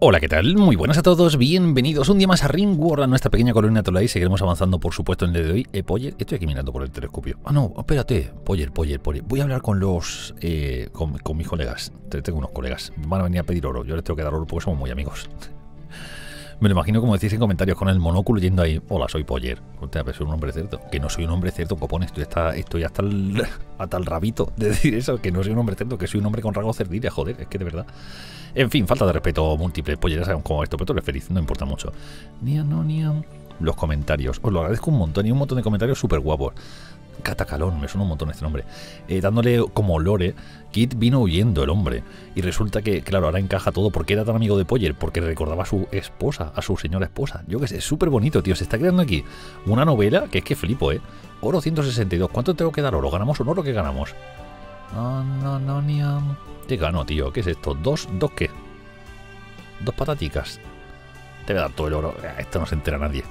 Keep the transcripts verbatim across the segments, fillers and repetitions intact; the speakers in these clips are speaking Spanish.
Hola, ¿qué tal? Muy buenas a todos, bienvenidos un día más a Ringworld, a nuestra pequeña colonia Tolai. Seguiremos avanzando, por supuesto, en el día de hoy. Eh, Poller, estoy aquí mirando por el telescopio. Ah, no, espérate, Poller, Poller, Poller. Voy a hablar con los... Eh, con, con mis colegas. Tengo unos colegas, van a venir a pedir oro. Yo les tengo que dar oro porque somos muy amigos. Me lo imagino, como decís en comentarios, con el monóculo yendo ahí. Hola, soy Poller. Usted, soy un hombre cierto. Que no soy un hombre cierto, copones. Estoy hasta, estoy hasta el, hasta el rabito de decir eso. Que no soy un hombre cierto, que soy un hombre con rasgos cerdiles. Joder, es que de verdad. En fin, falta de respeto múltiple. Poller, ya sabemos cómo esto, pero tú eres feliz, no importa mucho. Nia, no, nia. Los comentarios. Os lo agradezco un montón. Y un montón de comentarios súper guapos. Catacalón, me suena un montón este nombre. Eh, dándole como lore, Kit vino huyendo el hombre. Y resulta que, claro, ahora encaja todo. ¿Por qué era tan amigo de Poller? Porque recordaba a su esposa, a su señora esposa. Yo qué sé, es súper bonito, tío. Se está creando aquí una novela que es que flipo, ¿eh? Oro ciento sesenta y dos. ¿Cuánto tengo que dar oro? ¿Ganamos un oro? ¿Qué ganamos? No, no, no, ni a... ¿Qué gano, tío? ¿Qué es esto? ¿Dos? ¿Dos qué? Dos pataticas. Te voy a dar todo el oro. Esto no se entera nadie.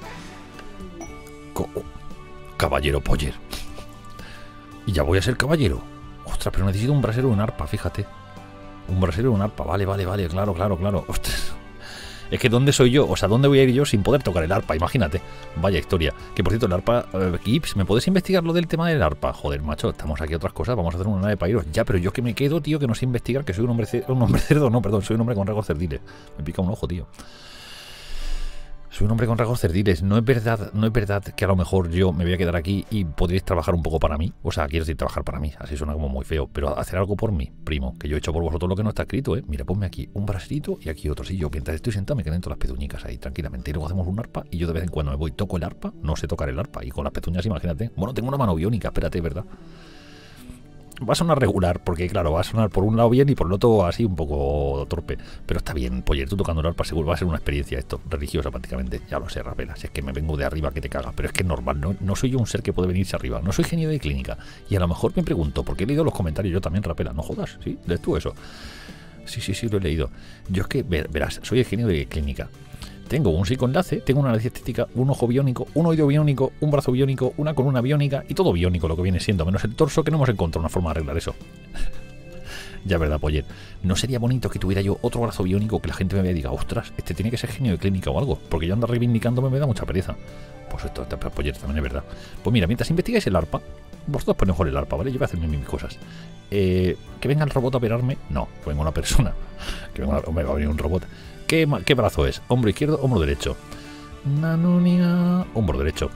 Co Caballero Poller. Y ya voy a ser caballero. Ostras, pero necesito un brasero y un arpa, fíjate. Un brasero y un arpa. Vale, vale, vale. Claro, claro, claro. Ostras. Es que ¿dónde soy yo? O sea, ¿dónde voy a ir yo sin poder tocar el arpa? Imagínate. Vaya historia. Que por cierto, el arpa... Eh, Gibbs, ¿me puedes investigar lo del tema del arpa? Joder, macho, estamos aquí a otras cosas. Vamos a hacer una nave para iros. Ya, pero yo que me quedo, tío, que no sé investigar, que soy un hombre cerdo. Un hombre cerdo, no, perdón, soy un hombre con rasgos cerdiles. Me pica un ojo, tío. Soy un hombre con rasgos cerdiles. No es verdad, no es verdad que a lo mejor yo me voy a quedar aquí y podréis trabajar un poco para mí. O sea, quiero decir, trabajar para mí. Así suena como muy feo. Pero hacer algo por mí, primo. Que yo he hecho por vosotros lo que no está escrito, ¿eh? Mira, ponme aquí un braserito y aquí otro. Si yo mientras estoy sentado me quedan todas las pezuñicas ahí, tranquilamente. Y luego hacemos un arpa y yo de vez en cuando me voy, toco el arpa. No sé tocar el arpa. Y con las pezuñas, imagínate. Bueno, tengo una mano biónica, espérate, ¿verdad? Va a sonar regular, porque claro, va a sonar por un lado bien y por el otro así un poco torpe. Pero está bien, Poller, tú tocando el arpa seguro va a ser una experiencia esto, religiosa prácticamente. Ya lo sé, Rapela, si es que me vengo de arriba que te cagas. Pero es que es normal, no, no soy yo un ser que puede venirse arriba. No soy genio de clínica. Y a lo mejor me pregunto, porque he leído los comentarios yo también, Rapela, no jodas, ¿sí? ¿Lees tú eso? Sí, sí, sí, lo he leído. Yo es que, verás, soy el genio de clínica. Tengo un psicoenlace, tengo una nariz estética, un ojo biónico, un oído biónico, un brazo biónico, una columna biónica y todo biónico lo que viene siendo, menos el torso, que no hemos encontrado una forma de arreglar eso. Ya, verdad, Poller. ¿No sería bonito que tuviera yo otro brazo biónico que la gente me vea y diga, ostras, este tiene que ser genio de clínica o algo? Porque yo ando reivindicándome me da mucha pereza. Pues esto, esto Poller, también es verdad. Pues mira, mientras investigáis el arpa, vosotros ponéis mejor el arpa, ¿vale? Yo voy a hacer mis cosas. Eh, ¿Que venga el robot a operarme? No, que venga una persona. Que venga, hombre, va a venir un robot. ¿Qué, ¿Qué brazo es? ¿Hombro izquierdo? ¿Hombro derecho? Nanunia. Hombro derecho.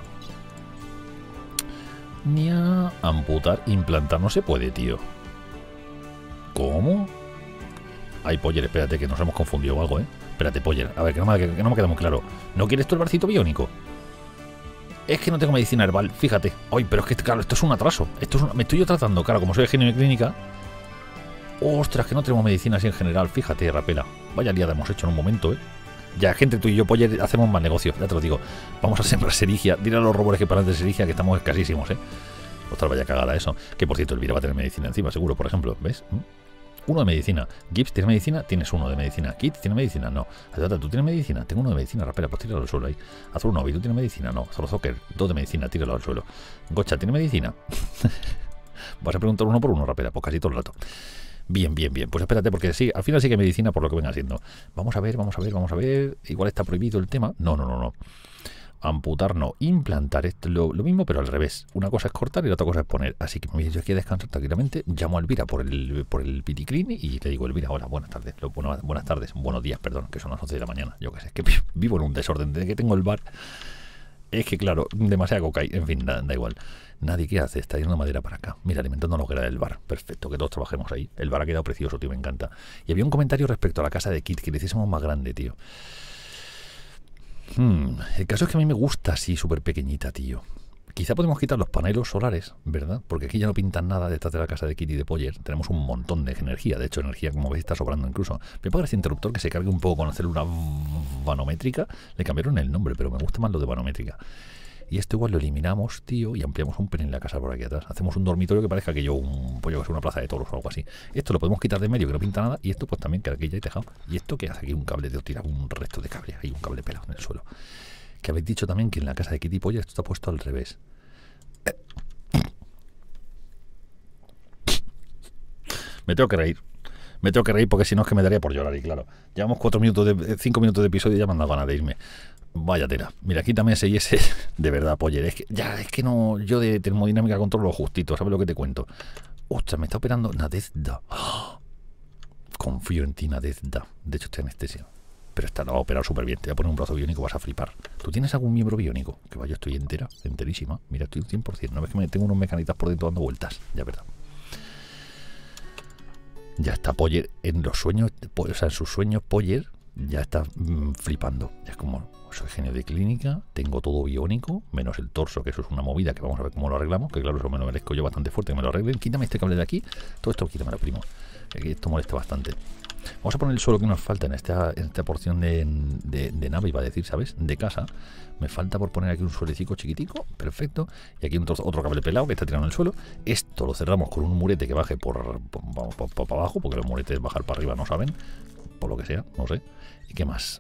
Nia. Amputar. Implantar. No se puede, tío. ¿Cómo? Ay, Poller, espérate, que nos hemos confundido o algo, ¿eh? Espérate, Poller. A ver, que no me, que no me queda muy claro. ¿No quieres tú el bracito biónico? Es que no tengo medicina herbal, fíjate. Ay, pero es que, claro, esto es un atraso. Esto es un... Me estoy yo tratando, claro, como soy genio de clínica. Ostras, que no tenemos medicina así en general. Fíjate, Rapela. Vaya liada hemos hecho en un momento, ¿eh? Ya, gente, tú y yo, Poller, hacemos más negocios. Ya te lo digo. Vamos a sembrar serigia. Dile a los robores que paran de serigia que estamos escasísimos, ¿eh? Ostras, vaya cagada eso. Que, por cierto, Elvira va a tener medicina encima, seguro, por ejemplo. ¿Ves? Uno de medicina. Gibbs, ¿tienes medicina? Tienes uno de medicina. Kit, ¿tienes medicina? No. Azata, ¿tú tienes medicina? Tengo uno de medicina. Rapela, pues tíralo al suelo ahí. Azul Novi, ¿tú tienes medicina? No. Zorozoker, dos de medicina. Tíralo al suelo. Gocha, ¿tiene medicina? Vas a preguntar uno por uno, Rapela. Pues casi todo el rato. Bien, bien, bien. Pues espérate, porque sí, al final sí que hay medicina por lo que venga siendo. Vamos a ver, vamos a ver, vamos a ver. Igual está prohibido el tema. No, no, no, no. Amputar no. Implantar esto lo, lo mismo, pero al revés. Una cosa es cortar y la otra cosa es poner. Así que me voy yo aquí a descansar tranquilamente. Llamo a Elvira por el, por el piticlin y le digo, Elvira, hola, buenas tardes. Lo, bueno, buenas tardes, buenos días, perdón, que son las once de la mañana. Yo qué sé, que vivo en un desorden. Desde que tengo el bar. Es que, claro, demasiada cocaína. En fin, da, da igual. Nadie, ¿qué hace? Está yendo madera para acá. Mira, alimentando la hoguera del bar. Perfecto, que todos trabajemos ahí. El bar ha quedado precioso, tío, me encanta. Y había un comentario respecto a la casa de Kit que le hiciésemos más grande, tío. Hmm, el caso es que a mí me gusta así, súper pequeñita, tío. Quizá podemos quitar los paneles solares, ¿verdad? Porque aquí ya no pintan nada detrás de la casa de Kitty y de Poller. Tenemos un montón de energía. De hecho, energía, como veis, está sobrando incluso. Me puede este interruptor que se cargue un poco con hacer una vanométrica. Le cambiaron el nombre, pero me gusta más lo de vanométrica. Y esto igual lo eliminamos, tío, y ampliamos un pelín la casa por aquí atrás. Hacemos un dormitorio que parezca que yo un pollo que es una plaza de toros o algo así. Esto lo podemos quitar de medio, que no pinta nada. Y esto pues también queda aquí ya tejado. ¿Y esto qué hace aquí? Un cable de tira, un resto de cable. Hay un cable pelado en el suelo. Que habéis dicho también que en la casa de Kitty Polla esto está puesto al revés. Me tengo que reír. Me tengo que reír porque si no es que me daría por llorar. Y claro, llevamos cuatro minutos de cinco minutos de episodio y ya me han dado ganas de irme. Vaya tela. Mira, quítame ese y ese. De verdad, Poller. Es que ya, es que no. Yo de termodinámica controlo lo justito. ¿Sabes lo que te cuento? Ostras, me está operando Nadezhda. ¡Oh! Confío en ti, Nadezhda. De hecho, estoy anestesiado. Pero esta la va a operar súper bien. Te voy a poner un brazo biónico, vas a flipar. ¿Tú tienes algún miembro biónico? Que vaya, estoy entera, enterísima. Mira, estoy cien por ciento. No ves que me tengo unos mecanitas por dentro dando vueltas. Ya, verdad. Ya está Poller en los sueños. O sea, en sus sueños, Poller ya está mmm, flipando. Ya es como, soy genio de clínica, tengo todo biónico, menos el torso, que eso es una movida que vamos a ver cómo lo arreglamos. Que claro, eso me lo merezco yo bastante fuerte, que me lo arreglen. Quítame este cable de aquí. Todo esto quítamelo, primo. Que esto molesta bastante. Vamos a poner el suelo que nos falta en esta, en esta porción de, de, de nave, iba a decir, ¿sabes? De casa. Me falta por poner aquí un suelecito chiquitico, perfecto. Y aquí un trozo, otro cable pelado que está tirando en el suelo. Esto lo cerramos con un murete que baje por, por, por, por, por abajo, porque los muretes bajar para arriba no saben, por lo que sea, no sé. ¿Y qué más?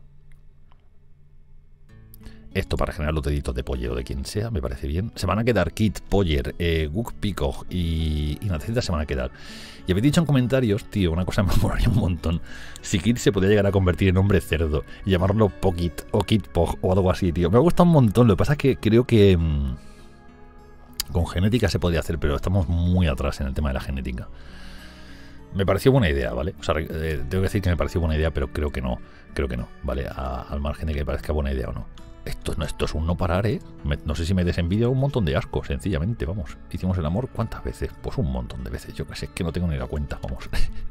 Esto para generar los deditos de Poller o de quien sea, me parece bien. Se van a quedar Kit, Poller, eh, Guk Peacock y, y Nadezhda se van a quedar. Y habéis dicho en comentarios, tío, una cosa me molaría un montón. Si Kit se podía llegar a convertir en hombre cerdo y llamarlo Pokit o Kit Pog o algo así, tío. Me ha gustado un montón. Lo que pasa es que creo que mmm, con genética se podía hacer, pero estamos muy atrás en el tema de la genética. Me pareció buena idea, ¿vale? O sea, eh, tengo que decir que me pareció buena idea, pero creo que no. Creo que no, ¿vale? A, al margen de que parezca buena idea o no. Esto, no, esto es un no parar, ¿eh? Me, no sé si me desenvidia un montón de asco, sencillamente, vamos. Hicimos el amor, ¿cuántas veces? Pues un montón de veces, yo que sé, que no tengo ni la cuenta, vamos.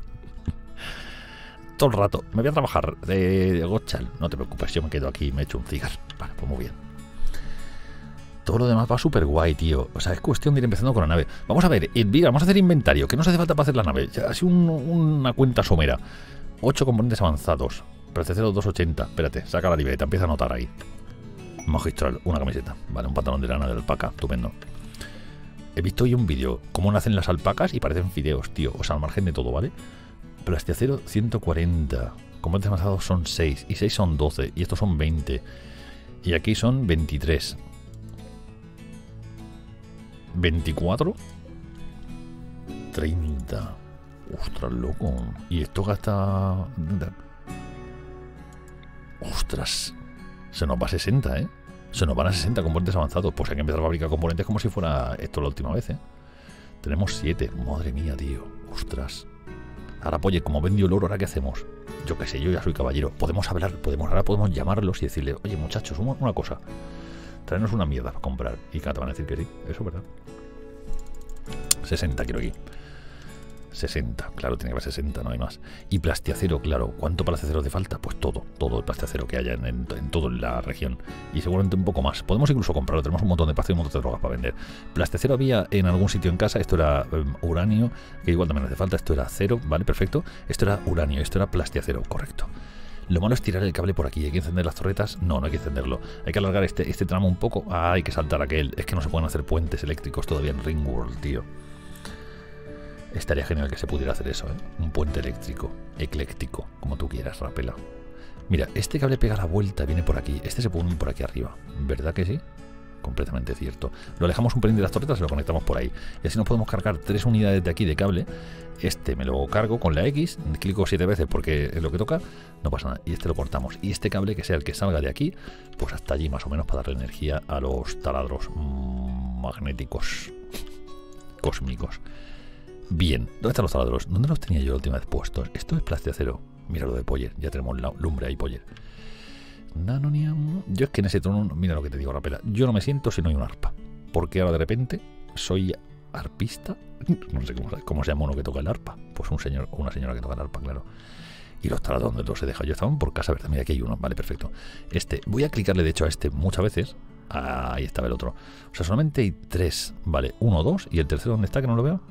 Todo el rato. Me voy a trabajar de, de Gochal. No te preocupes, yo me quedo aquí y me echo un cigarro. Vale, pues muy bien. Todo lo demás va súper guay, tío. O sea, es cuestión de ir empezando con la nave. Vamos a ver, mira, vamos a hacer inventario. ¿Qué nos hace falta para hacer la nave? Ya, así un, una cuenta somera. ocho componentes avanzados. Procesero doscientos ochenta. Espérate, saca la libreta, empieza a anotar ahí. Magistral, una camiseta, vale, un pantalón de lana de alpaca, estupendo. He visto hoy un vídeo, cómo nacen las alpacas y parecen fideos, tío, o sea, al margen de todo, ¿vale? Plastiacero ciento cuarenta, componentes avanzados son seis, y seis son doce, y estos son veinte, y aquí son veintitrés. veinticuatro, treinta, ostras, loco, y esto gasta... Ostras... Se nos va a sesenta, ¿eh? Se nos van a sesenta componentes avanzados. Pues hay que empezar a fabricar componentes como si fuera esto la última vez, ¿eh? Tenemos siete. Madre mía, tío. Ostras. Ahora, oye, como vendió el oro, ¿ahora qué hacemos? Yo qué sé, yo ya soy caballero. Podemos hablar, podemos, ahora podemos llamarlos y decirle, oye, muchachos, una, una cosa. Traernos una mierda para comprar. Y claro, te van a decir que sí. Eso es verdad. sesenta quiero aquí. sesenta, claro, tiene que haber sesenta, no hay más. Y plastiacero, claro, ¿cuánto plastiacero hace falta? Pues todo, todo el plastiacero que haya en, en, en toda la región. Y seguramente un poco más. Podemos incluso comprarlo, tenemos un montón de pasta y un montón de drogas para vender. Plastiacero había en algún sitio en casa, esto era um, uranio, que igual también hace falta, esto era acero, ¿vale? Perfecto. Esto era uranio, esto era plastiacero, correcto. Lo malo es tirar el cable por aquí. ¿Hay que encender las torretas? No, no hay que encenderlo. Hay que alargar este, este tramo un poco. Ah, hay que saltar aquel. Es que no se pueden hacer puentes eléctricos todavía en Ringworld, tío. Estaría genial que se pudiera hacer eso, ¿eh? Un puente eléctrico, ecléctico, como tú quieras, Rapela. Mira, este cable pega la vuelta, viene por aquí. Este se pone por aquí arriba. ¿Verdad que sí? Completamente cierto. Lo alejamos un pelín de las torretas y lo conectamos por ahí. Y así nos podemos cargar tres unidades de aquí de cable. Este me lo cargo con la X, clico siete veces porque es lo que toca, no pasa nada. Y este lo cortamos. Y este cable, que sea el que salga de aquí, pues hasta allí más o menos para darle energía a los taladros magnéticos cósmicos. Bien, ¿dónde están los taladros? ¿Dónde los tenía yo la última vez puestos? Esto es plastiacero. Mira lo de Poller, ya tenemos la lumbre ahí, Poller. Nanoniam. Yo es que en ese trono, mira lo que te digo, Rapela. Yo no me siento si no hay un arpa. Porque ahora de repente soy arpista. No sé cómo, cómo se llama uno que toca el arpa. Pues un señor o una señora que toca el arpa, claro. Y los taladros, ¿dónde los he dejado? Yo estaban por casa, ¿verdad? Mira, aquí hay uno. Vale, perfecto. Este, voy a clicarle de hecho a este muchas veces. Ah, ahí estaba el otro. O sea, solamente hay tres. Vale, uno, dos. ¿Y el tercero dónde está? Que no lo veo.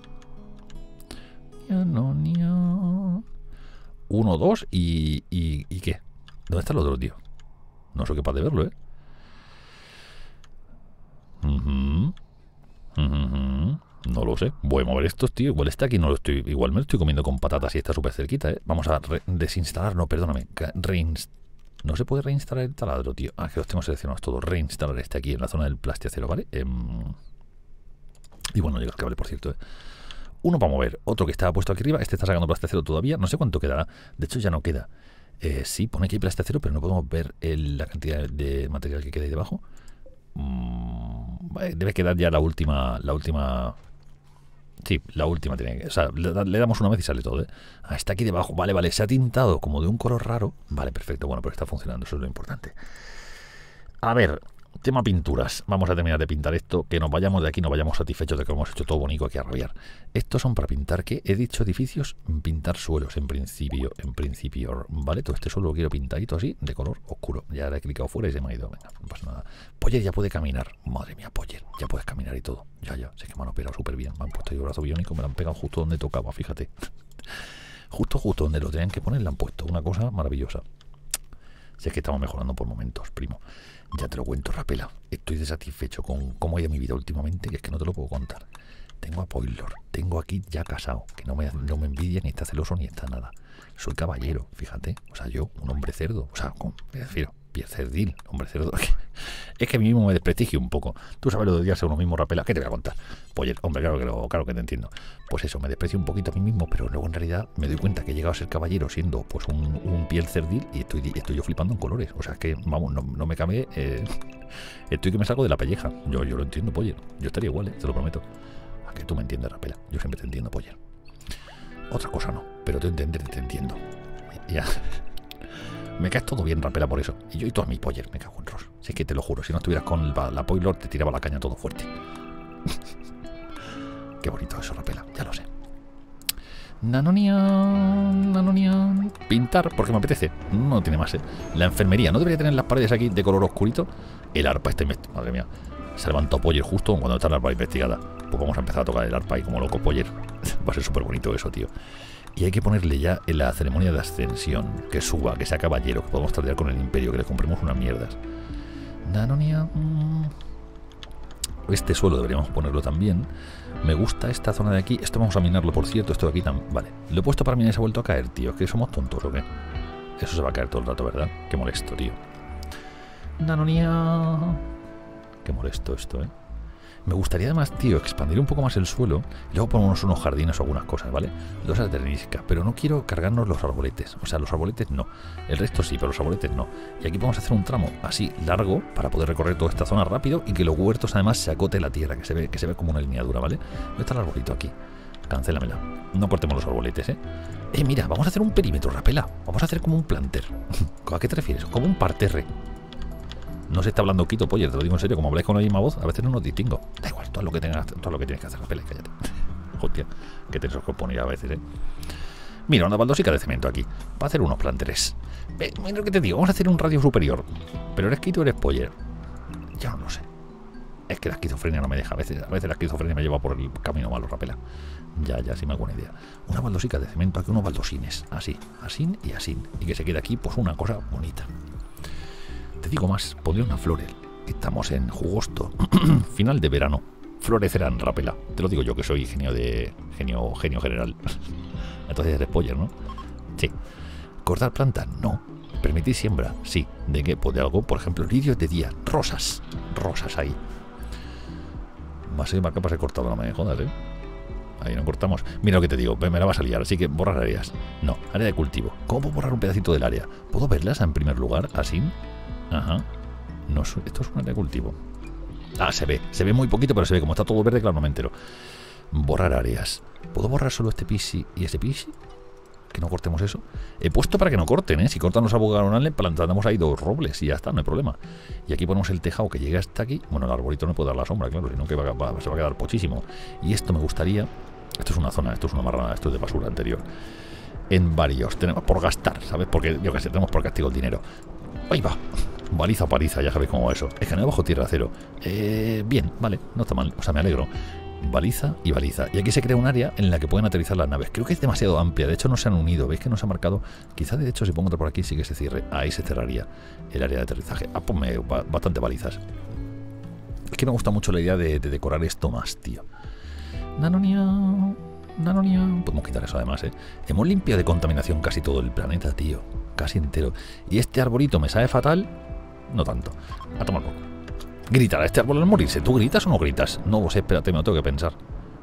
Uno, dos y, y... ¿Y qué? ¿Dónde está el otro, tío? No soy capaz de verlo, ¿eh? Uh-huh. Uh-huh. No lo sé. Voy a mover estos, tío. Igual está aquí, no lo estoy... Igual me lo estoy comiendo con patatas y está súper cerquita, ¿eh? Vamos a desinstalar... No, perdóname. Reinst... No se puede reinstalar el taladro, tío. Ah, que los tengo seleccionados todos. Reinstalar este aquí en la zona del plastiacero, ¿vale? Eh... Y bueno, llega el cable, por cierto, ¿eh? Uno para mover, otro que estaba puesto aquí arriba. Este está sacando plastacero todavía. No sé cuánto quedará. De hecho, ya no queda. Eh, sí, pone aquí plastacero, pero no podemos ver el, la cantidad de material que queda ahí debajo. Mm, vale, debe quedar ya la última. La última. Sí, la última tiene que. O sea, le, le damos una vez y sale todo, ¿eh? Ah, está aquí debajo. Vale, vale. Se ha tintado como de un color raro. Vale, perfecto. Bueno, pero está funcionando. Eso es lo importante. A ver. Tema pinturas. Vamos a terminar de pintar esto. Que nos vayamos de aquí, nos vayamos satisfechos de que hemos hecho todo bonito aquí a rabiar. Estos son para pintar, ¿qué? He dicho edificios, pintar suelos en principio. En principio, ¿vale? Todo este suelo lo quiero pintadito así, de color oscuro. Ya le he clicado fuera y se me ha ido. Venga, no pasa nada. Poyer ya puede caminar. Madre mía, Poyer. Ya puedes caminar y todo. Ya, ya. Sé que me han operado súper bien. Me han puesto yo brazo biónico, me lo han pegado justo donde tocaba, fíjate. Justo, justo donde lo tenían que poner, le han puesto. Una cosa maravillosa. Sé que estamos mejorando por momentos, primo. Ya te lo cuento, Rapela. Estoy desatisfecho con cómo ha ido mi vida últimamente, que es que no te lo puedo contar. Tengo a Poilor, tengo aquí ya casado, que no me, no me envidia, ni está celoso, ni está nada. Soy caballero, fíjate. O sea, yo, un hombre cerdo. O sea, con, me refiero, pie cerdil, hombre cerdo. Es que a mí mismo me desprestigio un poco. Tú sabes lo de odiarse a uno mismo, Rapela. ¿Qué te voy a contar? Poyer, hombre, claro que, lo, claro que te entiendo. Pues eso, me desprecio un poquito a mí mismo, pero luego en realidad me doy cuenta que he llegado a ser caballero siendo pues un, un piel cerdil y estoy, estoy yo flipando en colores. O sea, es que, vamos, no, no me cabe. Eh, estoy que me salgo de la pelleja. Yo, yo lo entiendo, Poyer. Yo estaría igual, ¿eh? Te lo prometo. A que tú me entiendes, Rapela. Yo siempre te entiendo, Poyer. Otra cosa no, pero te entender te entiendo. Ya. Me caes todo bien, Rapela, por eso. Y yo y tú a mi Poyer, me cago en Ross. Si es que te lo juro, si no estuvieras con la, la Poilor, te tiraba la caña todo fuerte. Qué bonito eso, Rapela, ya lo sé. Nanonia, nanonia. Pintar, porque me apetece. No tiene más, ¿eh? La enfermería, ¿no debería tener las paredes aquí de color oscurito? El arpa está investigada. Madre mía. Se levantó Poyer justo cuando está la arpa investigada. Pues vamos a empezar a tocar el arpa y como loco Poyer. Va a ser súper bonito eso, tío. Y hay que ponerle ya en la ceremonia de ascensión, que suba, que sea caballero, que podamos tratar con el imperio, que le compremos unas mierdas. Nanonia. Este suelo deberíamos ponerlo también. Me gusta esta zona de aquí. Esto vamos a minarlo, por cierto. Esto de aquí también. Vale. Lo he puesto para minar y se ha vuelto a caer, tío. ¿Es que somos tontos o qué? Eso se va a caer todo el rato, ¿verdad? Qué molesto, tío. Nanonia. Qué molesto esto, ¿eh? Me gustaría además, tío, expandir un poco más el suelo y luego ponemos unos jardines o algunas cosas, ¿vale? Dos ateniscas, pero no quiero cargarnos los arboletes. O sea, los arboletes no. El resto sí, pero los arboletes no. Y aquí vamos a hacer un tramo así largo para poder recorrer toda esta zona rápido y que los huertos además se acote la tierra, que se ve, que se ve como una lineadura, ¿vale? ¿Dónde está el arbolito aquí? Cancélamela. No cortemos los arboletes, ¿eh? Eh, mira, vamos a hacer un perímetro, Rapela. Vamos a hacer como un planter. ¿A qué te refieres? Como un parterre. No se está hablando Quito, Poyer, te lo digo en serio, como habláis con la misma voz, a veces no nos distingo. Da igual, todo lo que tengas, todo lo que tienes que hacer, Rapela, cállate. Hostia, que te poner a veces, eh. Mira, una baldosica de cemento aquí. Va a hacer unos planteres. Eh, mira lo que te digo, vamos a hacer un radio superior. Pero eres Quito, eres Poyer. Ya no lo sé. Es que la esquizofrenia no me deja. A veces, a veces la esquizofrenia me lleva por el camino malo, Rapela. Ya, ya, sí me hago una idea. Una baldosica de cemento aquí, unos baldosines. Así, así y así. Y que se quede aquí, pues una cosa bonita. Te digo más, pondré una florel. Estamos en jugosto. Final de verano. Florecerán, Rapela. Te lo digo yo que soy genio de. genio, genio general. Entonces eres Poyer, ¿no? Sí. ¿Cortar plantas? No. ¿Permitir siembra? Sí. ¿De qué? Pues de algo, por ejemplo, lirios de día. Rosas. Rosas ahí. Más de capaz he cortado, no me jodas, ¿eh? Ahí no cortamos. Mira lo que te digo, me la vas a liar, así que borrar áreas. No, área de cultivo. ¿Cómo puedo borrar un pedacito del área? ¿Puedo verlas en primer lugar? Así. Ajá. No, esto es un área de cultivo. Ah, se ve. Se ve muy poquito, pero se ve. Como está todo verde, claro, no me entero. Borrar áreas. ¿Puedo borrar solo este pisi y ese pisi? Que no cortemos eso. He puesto para que no corten, ¿eh? Si cortan los abogaronales, plantamos ahí dos robles y ya está, no hay problema. Y aquí ponemos el tejado que llega hasta aquí. Bueno, el arbolito no puede dar la sombra, claro, sino que va, va, se va a quedar pochísimo. Y esto me gustaría... Esto es una zona, esto es una marrana, esto es de basura anterior. En varios. Tenemos por gastar, ¿sabes? Porque yo qué sé, tenemos por castigo el dinero. Ahí va. Baliza o paliza, ya sabéis cómo va eso. Es que no hay bajo tierra cero. Eh, bien, vale, no está mal. O sea, me alegro. Baliza y baliza. Y aquí se crea un área en la que pueden aterrizar las naves. Creo que es demasiado amplia. De hecho, no se han unido. ¿Veis que no se ha marcado? Quizá, de hecho, si pongo otra por aquí, sí que se cierre. Ahí se cerraría el área de aterrizaje. Ah, ponme bastante balizas. Es que me gusta mucho la idea de, de decorar esto más, tío. Nanonia... Nanonia... Podemos quitar eso además, ¿eh? Hemos limpiado de contaminación casi todo el planeta, tío. Casi entero. Y este arbolito me sabe fatal. No tanto. A tomar poco. Gritar a este árbol al morirse. ¿Tú gritas o no gritas? No lo sé, espérate, me lo tengo que pensar.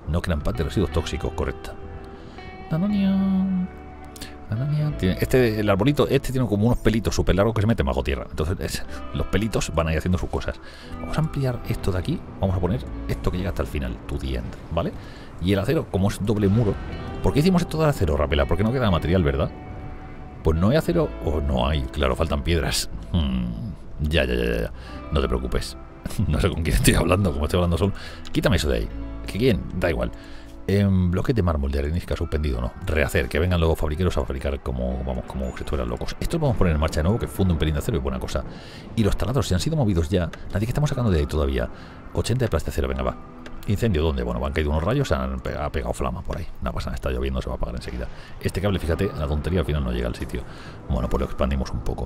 No crean pads de residuos tóxicos, correcta. Nanonia. Nanonia. Tiene, este, el arbolito, este tiene como unos pelitos súper largos que se meten bajo tierra. Entonces es, los pelitos van a ir haciendo sus cosas. Vamos a ampliar esto de aquí. Vamos a poner esto que llega hasta el final, to the end, ¿vale? Y el acero, como es doble muro. ¿Por qué hicimos esto de acero, Rapela? Porque no queda material, ¿verdad? Pues no hay acero o no hay. Claro, faltan piedras. Hmm, ya, ya, ya, ya. No te preocupes. No sé con quién estoy hablando, como estoy hablando solo. Quítame eso de ahí. ¿Que quién? Da igual. En bloques de mármol de arenisca suspendido, ¿no? Rehacer, que vengan luego fabriqueros a fabricar como, vamos, como si estuvieran locos. Esto lo vamos a poner en marcha de nuevo, que funde un pelín de acero y buena cosa. Y los taladros, si han sido movidos ya, nadie que estamos sacando de ahí todavía. ochenta de plastacero, venga, va. ¿Incendio dónde? Bueno, han caído unos rayos, se han pegado, ha pegado flama por ahí. No pasa nada, está lloviendo, se va a apagar enseguida. Este cable, fíjate, la tontería al final no llega al sitio. Bueno, pues lo expandimos un poco.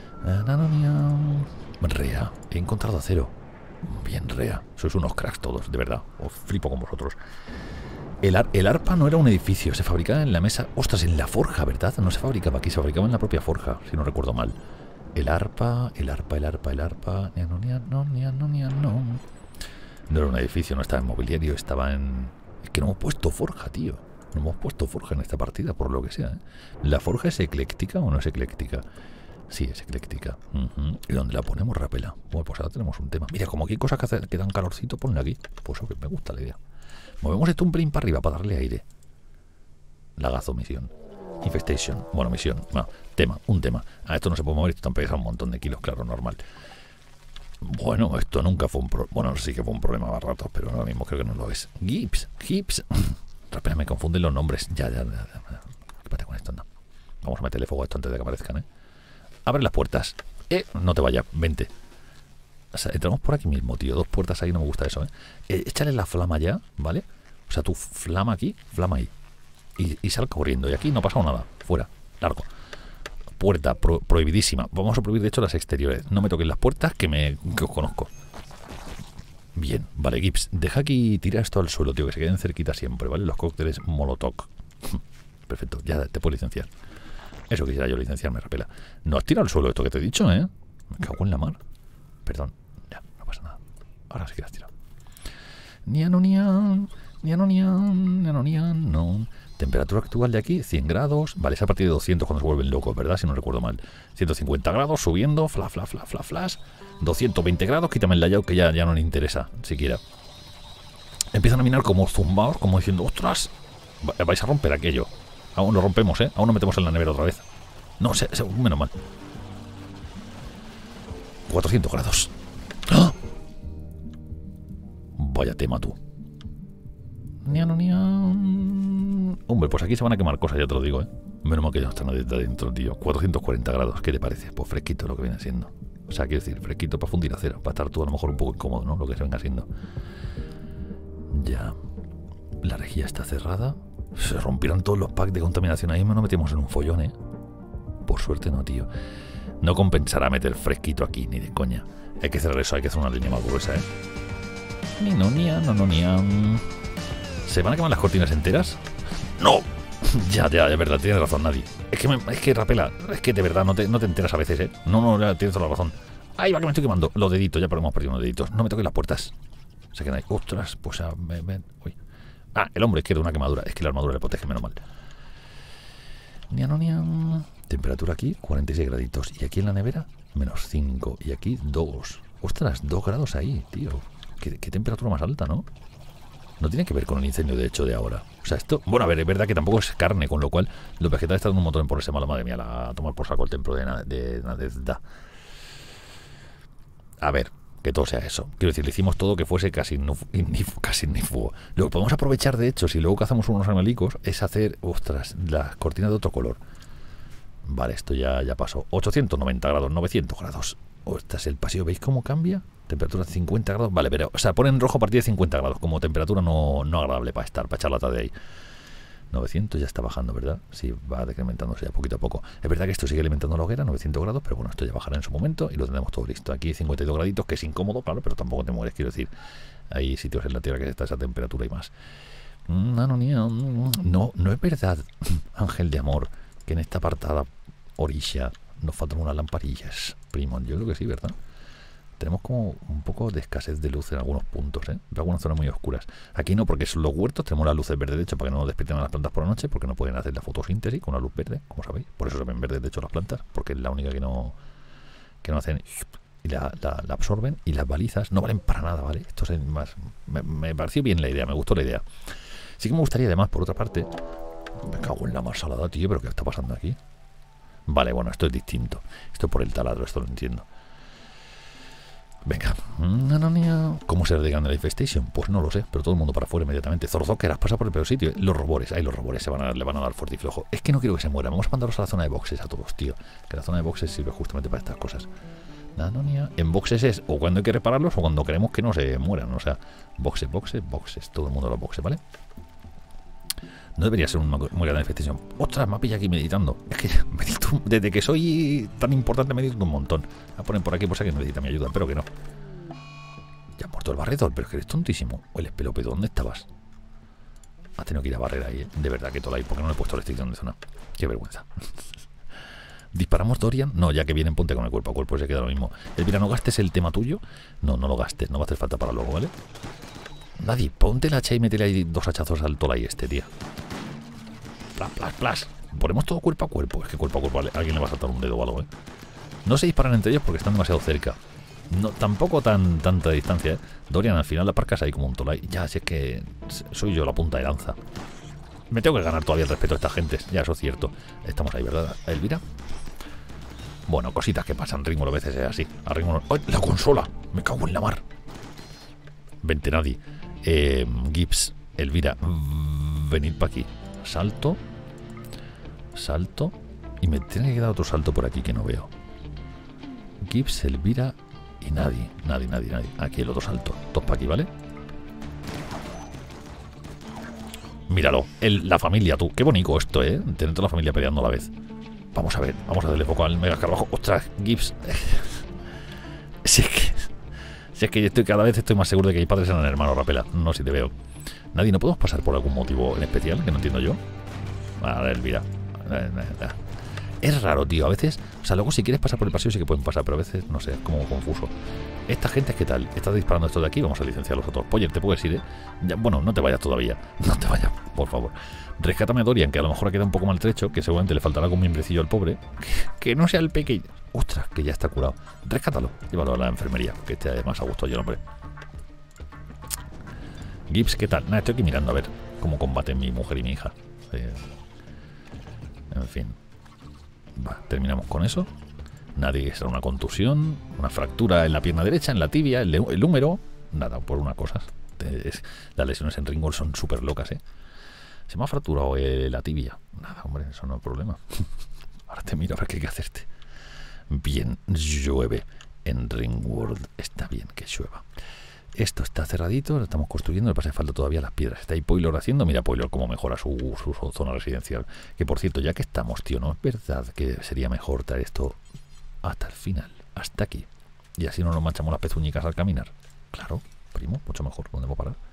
Rea, he encontrado acero. Bien, Rea. Sois unos cracks todos, de verdad. Os flipo con vosotros. El, ar el arpa no era un edificio, se fabricaba en la mesa. Ostras, en la forja, ¿verdad? No se fabricaba aquí, se fabricaba en la propia forja, si no recuerdo mal. El arpa, el arpa, el arpa, el arpa. No, no, no, no, no. No era un edificio, no estaba en mobiliario, estaba en... Es que no hemos puesto forja, tío. No hemos puesto forja en esta partida, por lo que sea, ¿eh? ¿La forja es ecléctica o no es ecléctica? Sí, es ecléctica. Uh-huh. ¿Y dónde la ponemos, Rapela? Bueno, pues ahora tenemos un tema. Mira, como aquí hay cosas que, hace, que dan calorcito, ponle aquí. Pues okay, me gusta la idea. Movemos esto un pelín para arriba para darle aire. Lagazo, misión. Infestation. Bueno, misión. No, tema, un tema. Ah, esto no se puede mover, esto también pesa un montón de kilos, claro, normal. Bueno, esto nunca fue un problema. Bueno, sí que fue un problema a ratos, pero ahora mismo creo que no lo es. Gips, Gips. Rapela, me confunden los nombres. Ya, ya, ya. ya. ¿Qué pasa con esto? No. Vamos a meterle fuego a esto antes de que aparezcan, ¿eh? Abre las puertas. Eh, no te vayas, vente. O sea, entramos por aquí mismo, tío. Dos puertas ahí, no me gusta eso, ¿eh? eh échale la flama ya, ¿vale? O sea, tú flama aquí, flama ahí. Y, y sal corriendo. Y aquí no ha pasado nada. Fuera, largo. Puerta pro prohibidísima. Vamos a prohibir, de hecho, las exteriores. No me toquen las puertas, que me que os conozco. Bien, vale, Gips. Deja aquí, tira esto al suelo, tío, que se queden cerquita siempre, ¿vale? Los cócteles Molotov. Perfecto, ya te puedo licenciar. Eso quisiera yo licenciarme, Rapela. No has tirado al suelo esto que te he dicho, ¿eh? Me cago en la mar. Perdón, ya, no pasa nada. Ahora sí que las tiro. Nianonian, nianonian, nianonian, no. Temperatura actual de aquí, cien grados. Vale, es a partir de doscientos cuando se vuelven locos, ¿verdad? Si no recuerdo mal. ciento cincuenta grados, subiendo, fla, fla, fla, fla, flash. doscientos veinte grados, quítame el layout que ya, ya no le interesa, siquiera. Empiezan a minar como zumbaos, como diciendo, ostras, vais a romper aquello. Aún lo rompemos, ¿eh? Aún lo metemos en la nevera otra vez. No, se, se, menos mal. cuatrocientos grados. ¡Ah! Vaya tema, tú. Nian, nian. Hombre, pues aquí se van a quemar cosas, ya te lo digo, ¿eh? Menos mal que ya no está nadie dentro, tío. cuatrocientos cuarenta grados, ¿qué te parece? Pues fresquito lo que viene siendo. O sea, quiero decir, fresquito para fundir acero. Para estar tú a lo mejor un poco incómodo, ¿no? Lo que se venga siendo. Ya. La rejilla está cerrada. Se rompieron todos los packs de contaminación. Ahí no nos metimos en un follón, ¿eh? Por suerte no, tío. No compensará meter fresquito aquí, ni de coña. Hay que cerrar eso, hay que hacer una línea más gruesa, ¿eh? Ni no, ni no, no, ni ¿Se van a quemar las cortinas enteras? ¡No! Ya, ya, de verdad, tienes razón, nadie. Es que, me, es que Rapela, es que de verdad no te, no te enteras a veces, ¿eh? No, no, ya tienes toda la razón. Ahí va que me estoy quemando. Los deditos, ya pero hemos perdido unos deditos. No me toques las puertas. Se quedan ahí. Ostras, pues a... Me, me, uy. Ah, el hombre quiere una quemadura. Es que la armadura le protege, menos mal. Nian, nian. Temperatura aquí, cuarenta y seis graditos. Y aquí en la nevera, menos cinco. Y aquí, dos. Ostras, dos grados ahí, tío. ¿Qué, qué temperatura más alta, ¿no? No tiene que ver con el incendio, de hecho, de ahora. O sea, esto... Bueno, a ver, es verdad que tampoco es carne, con lo cual los vegetales están un montón en por ese malo. Madre mía, la, a tomar por saco el templo de Nadezda. A ver... Que todo sea eso. Quiero decir, le hicimos todo que fuese casi no, ni, casi ni fuego. Lo que podemos aprovechar, de hecho, si luego cazamos unos animalicos, es hacer, ostras, las cortinas de otro color. Vale, esto ya, ya pasó. ochocientos noventa grados, novecientos grados. Ostras, el pasillo, ¿veis cómo cambia? Temperatura cincuenta grados. Vale, pero, o sea, ponen rojo a partir de cincuenta grados, como temperatura no, no agradable para estar, para echar la tarde de ahí. novecientos ya está bajando, ¿verdad? Sí, va decrementándose ya poquito a poco. Es verdad que esto sigue alimentando la hoguera, novecientos grados, pero bueno, esto ya bajará en su momento y lo tendremos todo listo. Aquí cincuenta y dos graditos, que es incómodo, claro, pero tampoco te mueres, quiero decir. Hay sitios en la Tierra que está esa temperatura y más. No, no, no, no, no es verdad, ángel de amor, que en esta apartada orilla nos faltan unas lamparillas, primo. Yo creo que sí, ¿verdad? Tenemos como un poco de escasez de luz en algunos puntos, ¿eh? En algunas zonas muy oscuras. Aquí no, porque son los huertos, tenemos las luces verdes, de hecho, para que no nos despierten a las plantas por la noche, porque no pueden hacer la fotosíntesis con la luz verde, como sabéis. Por eso se ven verdes, de hecho, las plantas, porque es la única que no, que no hacen y la, la, la absorben. Y las balizas no valen para nada, ¿vale? Esto es más... Me, me pareció bien la idea, me gustó la idea. Sí que me gustaría, además, por otra parte... Me cago en la más salada, tío, pero ¿qué está pasando aquí? Vale, bueno, esto es distinto. Esto por el taladro, esto lo entiendo. Venga. ¿Cómo se dedican a la infestation? Pues no lo sé, pero todo el mundo para afuera inmediatamente. Zorzoqueras, pasa por el peor sitio. Los robores, ahí los robores se van a, le van a dar fuerte y flojo. Es que no quiero que se mueran. Vamos a mandarlos a la zona de boxes a todos, tío. Que la zona de boxes sirve justamente para estas cosas. Nanonia. En boxes es o cuando hay que repararlos o cuando queremos que no se mueran. O sea, boxes, boxes, boxes. Todo el mundo a los boxes, ¿vale? No debería ser una muy grande infestación. ¡Ostras! Me ha pillado aquí meditando. Es que medito, desde que soy tan importante medito un montón. A poner por aquí por si alguien necesita mi ayuda, pero que no. Ya ha muerto el barredor, pero es que eres tontísimo. O el espelopedo, ¿dónde estabas? Ha tenido que ir a barrer ahí, ¿eh? De verdad que todo ahí, porque no le he puesto restricción de zona. Qué vergüenza. ¿Disparamos Dorian? No, ya que vienen, ponte con el cuerpo a cuerpo, se queda lo mismo. Elvira, ¿no gastes el tema tuyo? No, no lo gastes, no va a hacer falta para luego, ¿vale? Nadie, ponte el hacha y métele ahí dos hachazos al Tolai este, tía. Plas, plas, plas. Ponemos todo cuerpo a cuerpo. Es que cuerpo a cuerpo a alguien le va a saltar un dedo o algo, ¿eh? No se disparan entre ellos porque están demasiado cerca. No, tampoco tan tanta distancia, ¿eh? Dorian, al final la parcas ahí como un Tolai. Ya, si es que soy yo la punta de lanza. Me tengo que ganar todavía el respeto a estas gentes. Ya, eso es cierto. Estamos ahí, ¿verdad, Elvira? Bueno, cositas que pasan. Ringo a veces es así. A Ringo... ¡Ay, la consola! Me cago en la mar. Vente, nadie. Eh, Gibbs, Elvira, venid para aquí. Salto. Salto. Y me tiene que quedar otro salto por aquí que no veo. Gibbs, Elvira y nadie. Nadie, nadie, nadie. Aquí el otro salto. Todos para aquí, ¿vale? Míralo. El, la familia, tú. Qué bonito esto, ¿eh? Tener toda la familia peleando a la vez. Vamos a ver. Vamos a darle foco al mega escarabajo. ¡Ostras! Gibbs. Si es que... Si es que yo estoy, cada vez estoy más seguro de que mis padres eran hermanos, Rapela. No, si te veo. Nadie, ¿no podemos pasar por algún motivo en especial que no entiendo yo? Vale, Elvira. Es raro, tío. A veces, o sea, luego si quieres pasar por el pasillo sí que pueden pasar, pero a veces, no sé, es como confuso. Esta gente, ¿qué tal? ¿Estás disparando esto de aquí? Vamos a licenciarlos a todos. Poyer, te puedes ir, ¿eh? Ya, bueno, no te vayas todavía. No te vayas, por favor. Rescátame a Dorian, que a lo mejor ha quedado un poco maltrecho, que seguramente le faltará algún miembrecillo al pobre. Que, que no sea el pequeño. Ostras, que ya está curado. Rescátalo. Llévalo a la enfermería, que esté además a gusto yo, hombre. Gibbs, ¿qué tal? Nada, estoy aquí mirando a ver cómo combaten mi mujer y mi hija. Eh, en fin. Va, terminamos con eso. Nadie, será una contusión, una fractura en la pierna derecha, en la tibia, el, el húmero. Nada, por unas cosas. Es, las lesiones en Ringworld son súper locas, ¿eh? Se me ha fracturado eh, la tibia. Nada, hombre, eso no es problema. Ahora te miro a ver qué hay que hacerte. Bien, llueve. En Ringworld está bien que llueva. Esto está cerradito, lo estamos construyendo, le pasa que falta todavía las piedras. Está ahí Poilor haciendo, mira Poilor cómo mejora su, su, su zona residencial. Que por cierto, ya que estamos, tío, ¿no es verdad que sería mejor traer esto hasta el final, hasta aquí? Y así no nos manchamos las pezuñicas al caminar. Claro, primo, mucho mejor. ¿Dónde voy a parar?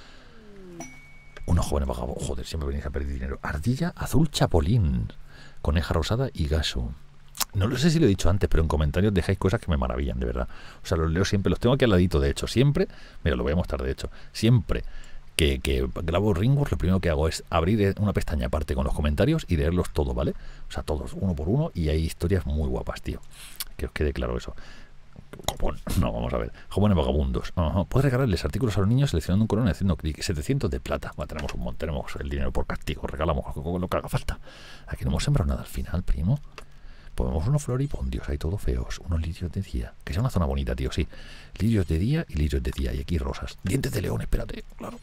Unos jóvenes vagabundos. Joder, siempre venís a perder dinero. Ardilla azul chapolín, coneja rosada y gaso. No lo sé si lo he dicho antes, pero en comentarios dejáis cosas que me maravillan, de verdad. O sea, los leo siempre, los tengo aquí al ladito, de hecho. Siempre, mira, lo voy a mostrar, de hecho. Siempre que, que grabo Ringworld, lo primero que hago es abrir una pestaña aparte con los comentarios y leerlos todos, ¿vale? O sea, todos, uno por uno, y hay historias muy guapas, tío. Que os quede claro eso. Copón. No, vamos a ver. Jóvenes vagabundos. Ajá. Puedes regalarles artículos a los niños seleccionando un corona y haciendo clic. setecientos de plata. Bueno, tenemos un montón, tenemos el dinero por castigo. Regalamos lo que haga falta. Aquí no hemos sembrado nada al final, primo. Ponemos unos floripondios ahí todos feos. Unos lirios de día. Que sea una zona bonita, tío, sí. Lirios de día y lirios de día. Y aquí rosas. Dientes de león, espérate, claro.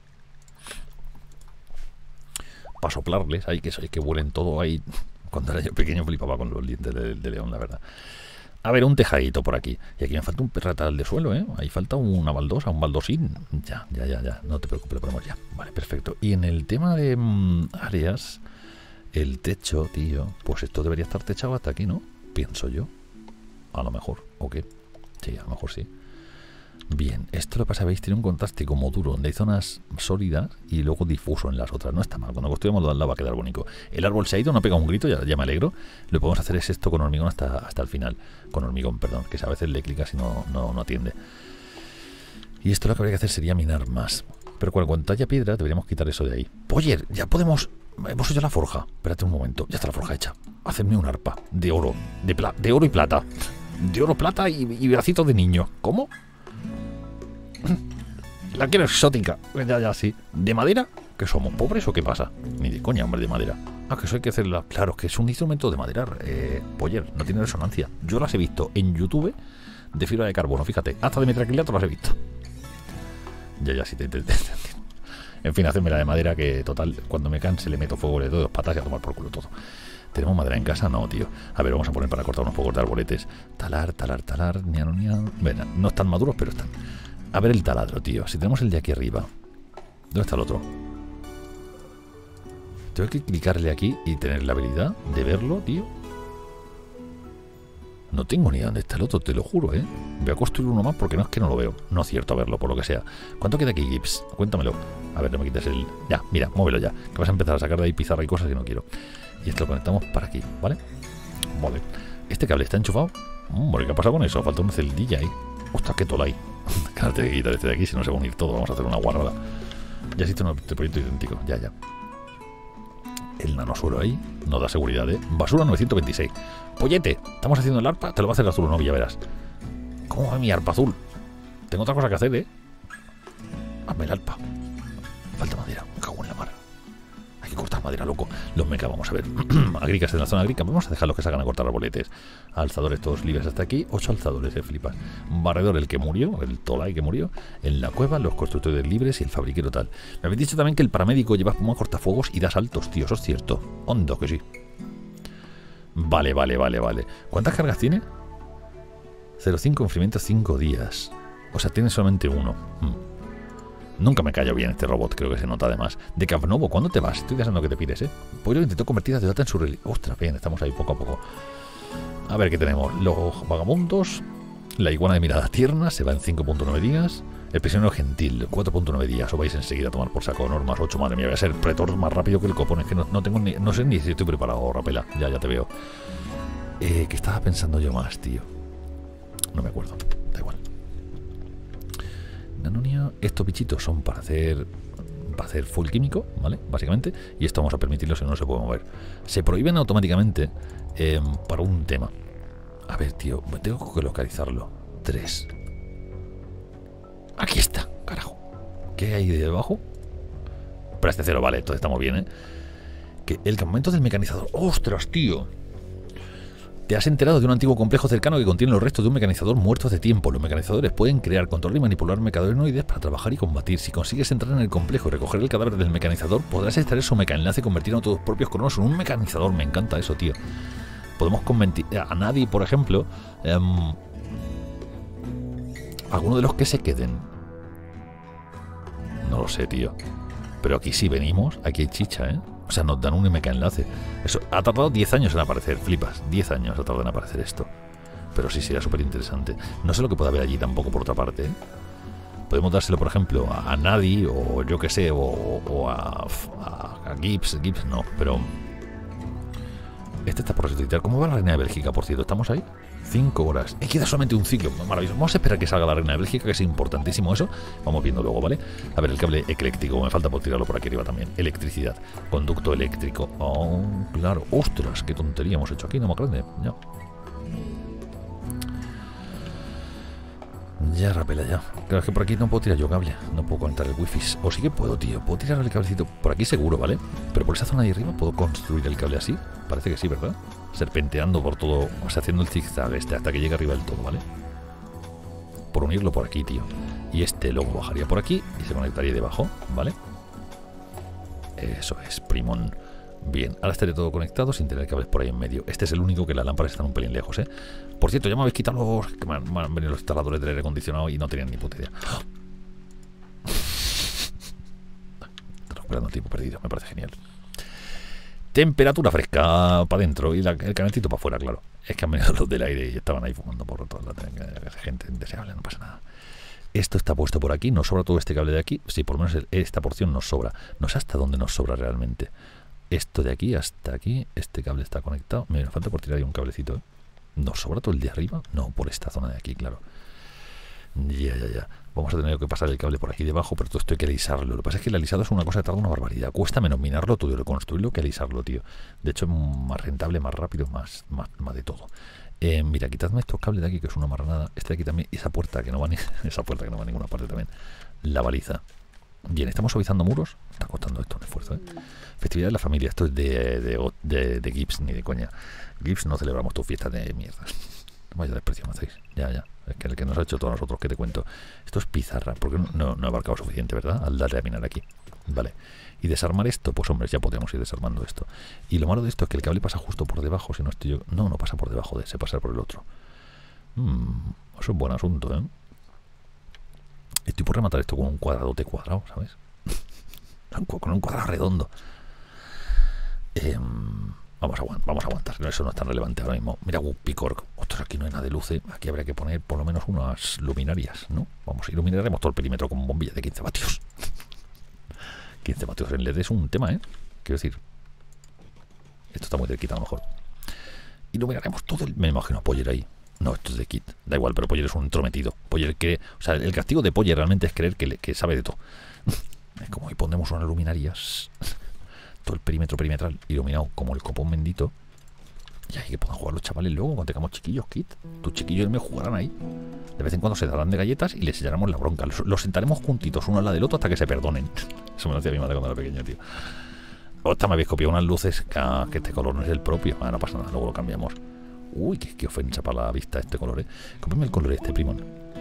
Para soplarles. Ahí que, que vuelen todo ahí. Cuando era yo pequeño flipaba con los dientes de, de león, la verdad. A ver, un tejadito por aquí. Y aquí me falta un perratal de suelo, ¿eh? Ahí falta una baldosa, un baldosín. Ya, ya, ya, ya. No te preocupes, lo ponemos ya. Vale, perfecto. Y en el tema de mmm, áreas, el techo, tío, pues esto debería estar techado hasta aquí, ¿no? Pienso yo. A lo mejor, ¿o qué? Sí, a lo mejor sí. Bien, esto lo pasa, veis, tiene un contraste como duro, donde hay zonas sólidas y luego difuso en las otras. No está mal, cuando construyamos lo de al lado va a quedar bonito. El árbol se ha ido, no pega un grito, ya, ya me alegro. Lo que podemos hacer es esto con hormigón hasta, hasta el final. Con hormigón, perdón, que a veces le clicas y no, no, no atiende. Y esto lo que habría que hacer sería minar más. Pero cuando haya piedra deberíamos quitar eso de ahí. Oye, ya podemos... Hemos hecho la forja. Espérate un momento, ya está la forja hecha. Hacerme un arpa de oro, de, pla de oro y plata. De oro, plata y, y bracitos de niño. ¿Cómo? La quiero exótica. Ya, ya, sí. ¿De madera? ¿Que somos pobres o qué pasa? Ni de coña, hombre, de madera. Ah, que eso hay que hacerla. Claro, que es un instrumento de madera, eh, Poller, no tiene resonancia. Yo las he visto en YouTube de fibra de carbono, fíjate. Hasta de metraquilato las he visto. Ya, ya, sí, te, te, te, te. En fin, hacerme la de madera que, total, cuando me canse le meto fuego, le doy dos patas y a tomar por culo todo. ¿Tenemos madera en casa? No, tío. A ver, vamos a poner para cortar unos pocos de arboletes. Talar, talar, talar, niano, niano. Bueno, no están maduros, pero están. A ver el taladro, tío. Si tenemos el de aquí arriba. ¿Dónde está el otro? Tengo que clicarle aquí y tener la habilidad de verlo, tío. No tengo ni idea dónde está el otro, te lo juro, ¿eh? Voy a construir uno más porque no es que no lo veo. No acierto a verlo, por lo que sea. ¿Cuánto queda aquí, Gibbs? Cuéntamelo. A ver, no me quites el... Ya, mira, muévelo ya. Que vas a empezar a sacar de ahí pizarra y cosas que no quiero. Y esto lo conectamos para aquí, ¿vale? Vale. ¿Este cable está enchufado? Hombre, ¿qué ha pasado con eso? Falta una celdilla ahí. Ostras, qué tola hay. Claro, te voy a quitar este de aquí, si no se va a unir todo. Vamos a hacer una guarrada. Ya existe un proyecto idéntico. Ya, ya. El nanosuelo ahí nos da seguridad, ¿eh? Basura novecientos veintiséis. Pollete, estamos haciendo el arpa. Te lo va a hacer el azul o no, ya verás. ¿Cómo va mi arpa azul? Tengo otra cosa que hacer, ¿eh? Hazme el arpa. Falta madera. Me cago en la mar. Hay que cortar madera, loco. Los meca, vamos a ver. Agricas en la zona agrícola. Vamos a dejarlos que salgan a cortar arboletes. Alzadores todos libres hasta aquí. Ocho alzadores, eh, flipas. Barredor, el que murió. El Tolai que murió. En la cueva, los constructores libres y el fabriquero tal. Me habéis dicho también que el paramédico lleva espuma cortafuegos y da saltos, tío. Eso es cierto. Hondo que sí. Vale, vale, vale, vale. ¿Cuántas cargas tiene? cero coma cinco enfriamiento cinco días. O sea, tiene solamente uno. Hmm. Nunca me cayó bien este robot, creo que se nota además. De Capnovo, ¿cuándo te vas? Estoy deseando que te pides, ¿eh? Pollo intentó convertir a Deodata en su reliquia. Ostras, bien, estamos ahí poco a poco. A ver qué tenemos. Los vagabundos. La iguana de mirada tierna se va en cinco punto nueve días. El prisionero gentil, cuatro punto nueve días. Os vais enseguida a tomar por saco. Normas ocho, madre mía, voy a ser pretor más rápido que el copón. Es que no, no tengo ni. No sé ni si estoy preparado, Rapela. Ya, ya te veo. Eh, ¿Qué estaba pensando yo más, tío? No me acuerdo. Da igual. Nanonia. Estos bichitos son para hacer para hacer full químico, ¿vale? Básicamente. Y esto vamos a permitirlo si no, no se puede mover. Se prohíben automáticamente eh, para un tema. A ver, tío, tengo que localizarlo. Tres. Aquí está, carajo. ¿Qué hay debajo? Pero este cero, vale, entonces estamos bien, ¿eh? Que el campamento del mecanizador. ¡Ostras, tío! Te has enterado de un antiguo complejo cercano que contiene los restos de un mecanizador muerto hace tiempo. Los mecanizadores pueden crear, controlar y manipular mecadoinoides para trabajar y combatir. Si consigues entrar en el complejo y recoger el cadáver del mecanizador, podrás extraer su mecaenlace y convertir a tus propios cronos en un mecanizador. Me encanta eso, tío. Podemos convertir a nadie, por ejemplo, eh, alguno de los que se queden. No lo sé, tío. Pero aquí sí venimos, aquí hay chicha, ¿eh? O sea, nos dan un mecaenlace. Eso ha tardado diez años en aparecer, flipas. diez años ha tardado en aparecer esto. Pero sí, sería súper interesante. No sé lo que puede haber allí tampoco, por otra parte, ¿eh? Podemos dárselo, por ejemplo, a, a Nadie, o yo que sé, o, o a, a, a Gibbs. Gibbs no, pero... Este está por resucitar. ¿Cómo va la reina de Bélgica, por cierto? ¿Estamos ahí? Cinco horas. Y queda solamente un ciclo. Maravilloso. Vamos a esperar que salga la reina de Bélgica, que es importantísimo eso. Vamos viendo luego, ¿vale? A ver, el cable ecléctrico. Me falta por tirarlo por aquí arriba también. Electricidad. Conducto eléctrico. Oh, claro. Ostras, qué tontería hemos hecho aquí. No más grande. Ya. Ya, Rapela, ya. Claro, es que por aquí no puedo tirar yo cable. No puedo conectar el wifi. O sí que puedo, tío. Puedo tirar el cablecito por aquí seguro, ¿vale? Pero por esa zona de arriba puedo construir el cable así. Parece que sí, ¿verdad? Serpenteando por todo. O sea, haciendo el zigzag este hasta que llegue arriba del todo, ¿vale? Por unirlo por aquí, tío. Y este luego bajaría por aquí y se conectaría debajo, ¿vale? Eso es, primón. Bien, ahora estaré todo conectado sin tener cables por ahí en medio. Este es el único que las lámparas están un pelín lejos, ¿eh? Por cierto, ya me habéis quitado los... Que me han, me han venido los instaladores del aire acondicionado y no tenían ni puta idea. Estoy esperando tiempo perdido, me parece genial. Temperatura fresca para adentro y la, el calentito para afuera, claro. Es que han venido los del aire y estaban ahí fumando por toda la gente indeseable, no pasa nada. Esto está puesto por aquí, nos sobra todo este cable de aquí. Sí, por lo menos el, esta porción nos sobra. No sé hasta dónde nos sobra realmente. Esto de aquí hasta aquí, este cable está conectado. Me falta por tirar ahí un cablecito, ¿eh? ¿Nos sobra todo el de arriba? No, por esta zona de aquí, claro. Ya, ya, ya. Vamos a tener que pasar el cable por aquí debajo, pero todo esto hay que alisarlo. Lo que pasa es que el alisado es una cosa que tarda una barbaridad. Cuesta menos minarlo todo y reconstruirlo que alisarlo, tío. De hecho, es más rentable, más rápido, más, más, más de todo. Eh, mira, quitadme estos cables de aquí, que es una marranada. Este de aquí también, esa puerta que no va ni, esa puerta que no va a ninguna parte también. La baliza. Bien, estamos suavizando muros. Está costando esto un esfuerzo, ¿eh? Festividad de la familia. Esto es de, de, de, de Gibbs, ni de coña. Gibbs, no celebramos tu fiesta de mierda. Vaya desprecio me hacéis. Ya, ya. Es que el que nos ha hecho todos nosotros, ¿qué te cuento? Esto es pizarra, porque no, no, no he abarcado suficiente, ¿verdad? Al darle a minar aquí. Vale. Y desarmar esto, pues hombre, ya podemos ir desarmando esto. Y lo malo de esto es que el cable pasa justo por debajo, si no estoy yo... No, no pasa por debajo de ese, pasa por el otro. Mm, eso es un buen asunto, ¿eh? Estoy por rematar esto con un cuadradote cuadrado, ¿sabes? Con un cuadrado redondo. Eh, vamos, a aguantar, vamos a aguantar. Eso no es tan relevante ahora mismo. Mira, Wuppicork. Ostras, aquí no hay nada de luz, ¿eh? Aquí habría que poner por lo menos unas luminarias, ¿no? Vamos, iluminaremos todo el perímetro con bombillas de quince vatios. quince vatios en L E D es un tema, ¿eh? Quiero decir, esto está muy cerquita a lo mejor. Iluminaremos todo el... Me imagino a Poller ahí. No, esto es de Kit. Da igual, pero Poller es un entrometido. Poller que... O sea, el castigo de Poller realmente es creer que, le, que sabe de todo. Es como ahí pondremos unas luminarias. Todo el perímetro perimetral iluminado como el copón bendito. Y ahí que puedan jugar los chavales luego cuando tengamos chiquillos, Kit. Tus chiquillos y el mío jugarán ahí. De vez en cuando se darán de galletas y les echaremos la bronca. Los, los sentaremos juntitos uno al lado del otro hasta que se perdonen. Eso me lo hacía mi madre cuando era pequeño, tío. Hostia, me habéis copiado unas luces que, que este color no es el propio. Ah, no pasa nada, luego lo cambiamos. Uy, qué, qué ofensa para la vista este color, eh. Cómprame el color este, primo.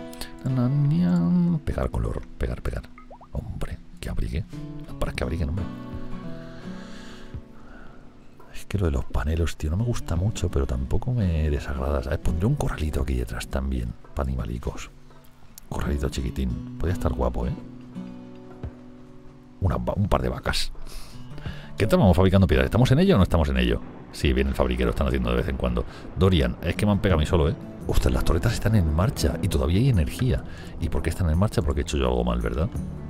Pegar color, pegar, pegar. Hombre, que abrigue. Para que abriguen, hombre. Es que lo de los panelos, tío, no me gusta mucho, pero tampoco me desagrada, ¿sabes? Pondré un corralito aquí detrás también, para animalicos. Corralito chiquitín. Podría estar guapo, ¿eh? Una, un par de vacas. ¿Qué tal vamos fabricando piedras? ¿Estamos en ello o no estamos en ello? Sí, bien, el fabriquero están haciendo de vez en cuando. Dorian, es que me han pegado a mí solo, ¿eh? Ostras, las torretas están en marcha y todavía hay energía. ¿Y por qué están en marcha? Porque he hecho yo algo mal, ¿verdad?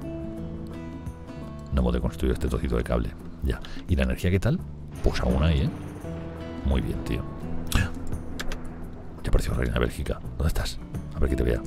No hemos deconstruido este trocito de cable. Ya. ¿Y la energía qué tal? Pues aún hay, ¿eh? Muy bien, tío. Ya apareció Reina Bélgica. ¿Dónde estás? A ver que te vea.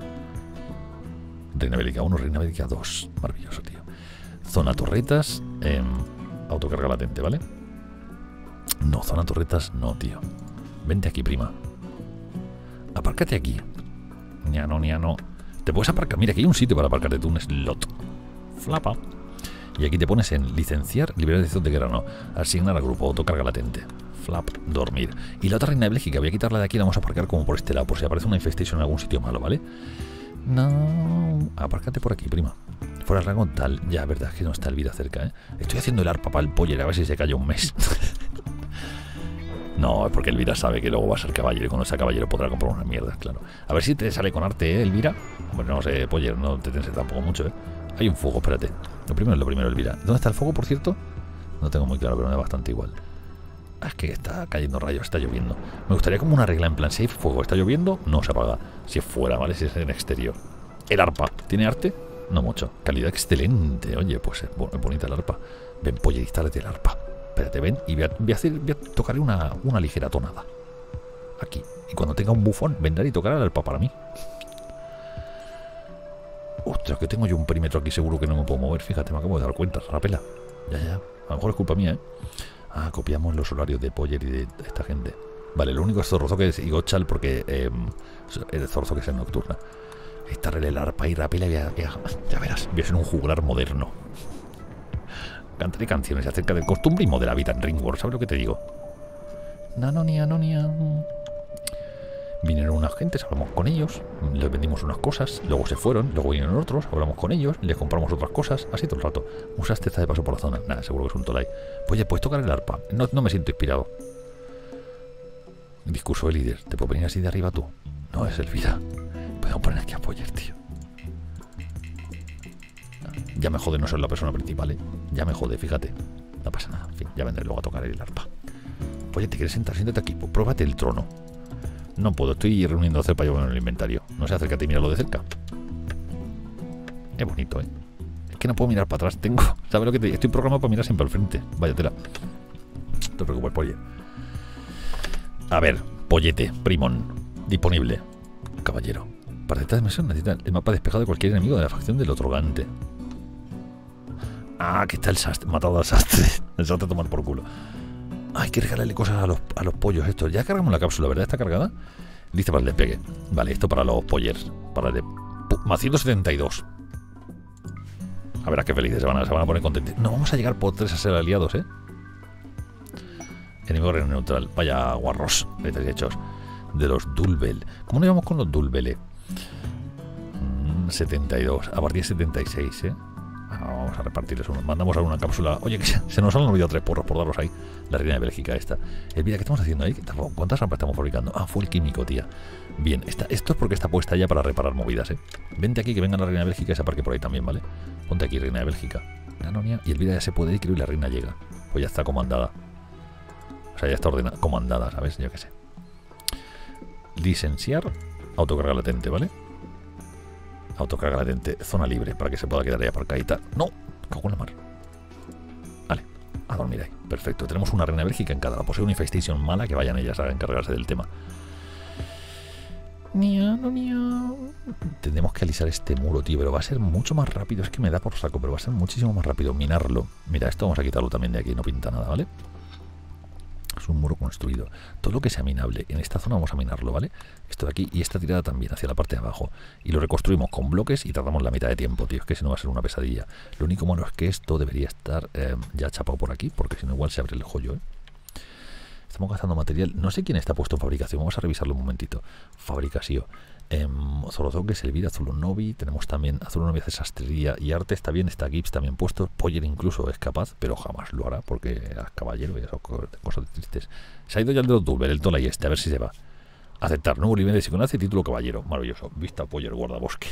Reina Bélgica uno, Reina Bélgica dos. Maravilloso, tío. Zona torretas. Eh, autocarga latente, ¿vale? No, zona torretas no, tío. Vente aquí, prima. Apárcate aquí. Ya no, ya no. Te puedes aparcar. Mira, aquí hay un sitio para aparcarte tú, un slot. Flapa. Y aquí te pones en licenciar, liberación de guerra, no. Asignar al grupo, autocarga latente. Flap, dormir. Y la otra Reina de Bélgica, voy a quitarla de aquí y la vamos a aparcar como por este lado, por si aparece una infestation en algún sitio malo, ¿vale? No. Apárcate por aquí, prima. Fuera el rango tal. Ya, verdad es que no está Elvira cerca, ¿eh? Estoy haciendo el arpa para el Poller, a ver si se calla un mes. No, es porque Elvira sabe que luego va a ser caballero y cuando sea caballero podrá comprar unas mierdas, claro. A ver si te sale con arte, ¿eh, Elvira? Hombre, no sé, Poller, no te tense tampoco mucho, ¿eh? Hay un fuego, espérate. Lo primero es lo primero, Elvira. ¿Dónde está el fuego, por cierto? No tengo muy claro, pero me da bastante igual. Ah, es que está cayendo rayos, está lloviendo. Me gustaría como una regla en plan, si hay fuego, está lloviendo, no se apaga. Si es fuera, ¿vale? Si es en exterior. El arpa, ¿tiene arte? No mucho. Calidad excelente. Oye, pues es bonita el arpa. Ven, Poller, instálate el arpa. Espérate, ven, y voy a, voy a, hacer, voy a tocarle una, una ligera tonada. Aquí. Y cuando tenga un bufón, vendrá y tocará el arpa para mí. Ostras, que tengo yo un perímetro aquí seguro que no me puedo mover. Fíjate, me acabo de dar cuenta, rapela. Ya, ya. A lo mejor es culpa mía, ¿eh? Ah, copiamos los horarios de Poller y de esta gente. Vale, lo único es Zorrozo que es Igochal porque eh, es Zorrozo que es en nocturna. Esta rele el arpa y rapela y ya, ya, ya verás, voy a ser un juglar moderno. Cantaré canciones acerca del costumbrismo de la vida en Ringworld, ¿sabes lo que te digo? Nanonia, nonia. Vinieron unas gentes, hablamos con ellos, les vendimos unas cosas, luego se fueron, luego vinieron otros, hablamos con ellos, les compramos otras cosas, así todo el rato. Usaste esta de paso por la zona. Nada, seguro que es un tolai. Pues ya puedes tocar el arpa. No, no me siento inspirado. Discurso de líder. ¿Te puedo venir así de arriba tú? No, es Elvira. Podemos poner aquí a Poller, tío. Ya me jode no ser la persona principal, ¿eh? Ya me jode, fíjate. No pasa nada, en fin, ya vendré luego a tocar el arpa. Oye, ¿te quieres sentar? Siéntate aquí, pues pruébate el trono. No puedo, estoy reuniendo a hacer para llevar en el inventario. No sé, acércate y míralo de cerca. Es bonito, ¿eh? Es que no puedo mirar para atrás. Tengo... ¿Sabes lo que te digo? Estoy programado para mirar siempre al frente. Vaya tela. No te preocupes, Polle. A ver, Pollete, Primón. Disponible. Caballero. Para esta dimensión necesita el mapa despejado de cualquier enemigo de la facción del otorgante. Ah, que está el sastre. Matado al sastre. El sastre a tomar por culo. Hay que regalarle cosas a los, a los pollos estos. Ya cargamos la cápsula, ¿verdad? ¿Está cargada? Lista para el despegue. Vale, esto para los pollers. Para el de... Más ciento setenta y dos. A ver a qué felices se van a, se van a poner contentos. No vamos a llegar por tres a ser aliados, ¿eh? Enemigo reino neutral. Vaya guarros. Hechos. De los Dulbel. ¿Cómo nos llevamos con los Dulbele? Mm, setenta y dos. A partir de setenta y seis, ¿eh? Vamos a repartirles uno. Mandamos a una cápsula. Oye, que se, se nos han olvidado tres porros por darlos ahí. La reina de Bélgica esta. Elvira, ¿qué estamos haciendo ahí? ¿Cuántas rampas estamos fabricando? Ah, fue el químico, tía. Bien, esta, esto es porque está puesta ya para reparar movidas, ¿eh? Vente aquí, que venga la reina de Bélgica y se aparque por ahí también, ¿vale? Ponte aquí, reina de Bélgica. Anonia. Y Elvira ya se puede ir, creo, y la reina llega. Pues ya está comandada. O sea, ya está ordenada, comandada, ¿sabes? Yo qué sé. Licenciar. Autocarga latente, ¿vale? Autocarga latente, zona libre para que se pueda quedar ahí aparcadita. ¡No! Cago en la mar. Vale, a dormir ahí. Perfecto. Tenemos una reina de Bélgica en cada. Posee una infestation mala, que vayan ellas a encargarse del tema. Tendremos que alisar este muro, tío, pero va a ser mucho más rápido. Es que me da por saco, pero va a ser muchísimo más rápido minarlo. Mira, esto vamos a quitarlo también de aquí, no pinta nada, ¿vale? Es un muro construido. Todo lo que sea minable en esta zona vamos a minarlo, ¿vale? Esto de aquí y esta tirada también hacia la parte de abajo. Y lo reconstruimos con bloques y tardamos la mitad de tiempo, tío. Es que si no va a ser una pesadilla. Lo único malo es que esto debería estar eh, ya chapado por aquí, porque si no igual se abre el joyo, ¿eh? Estamos gastando material. No sé quién está puesto en fabricación. Vamos a revisarlo un momentito. Fabricación. Eh, Zorozoque, Elvira, Zulonovi. Tenemos también a Zulonovi hace sastrería y arte. Está bien, está Gibbs también puesto. Poller incluso es capaz, pero jamás lo hará porque es caballero y esas cosas tristes. Se ha ido ya el de los Dulver, el Tola y este. A ver si se va. Aceptar nuevo nivel de psiconacia y título caballero. Maravilloso. Vista Poller, guardabosque.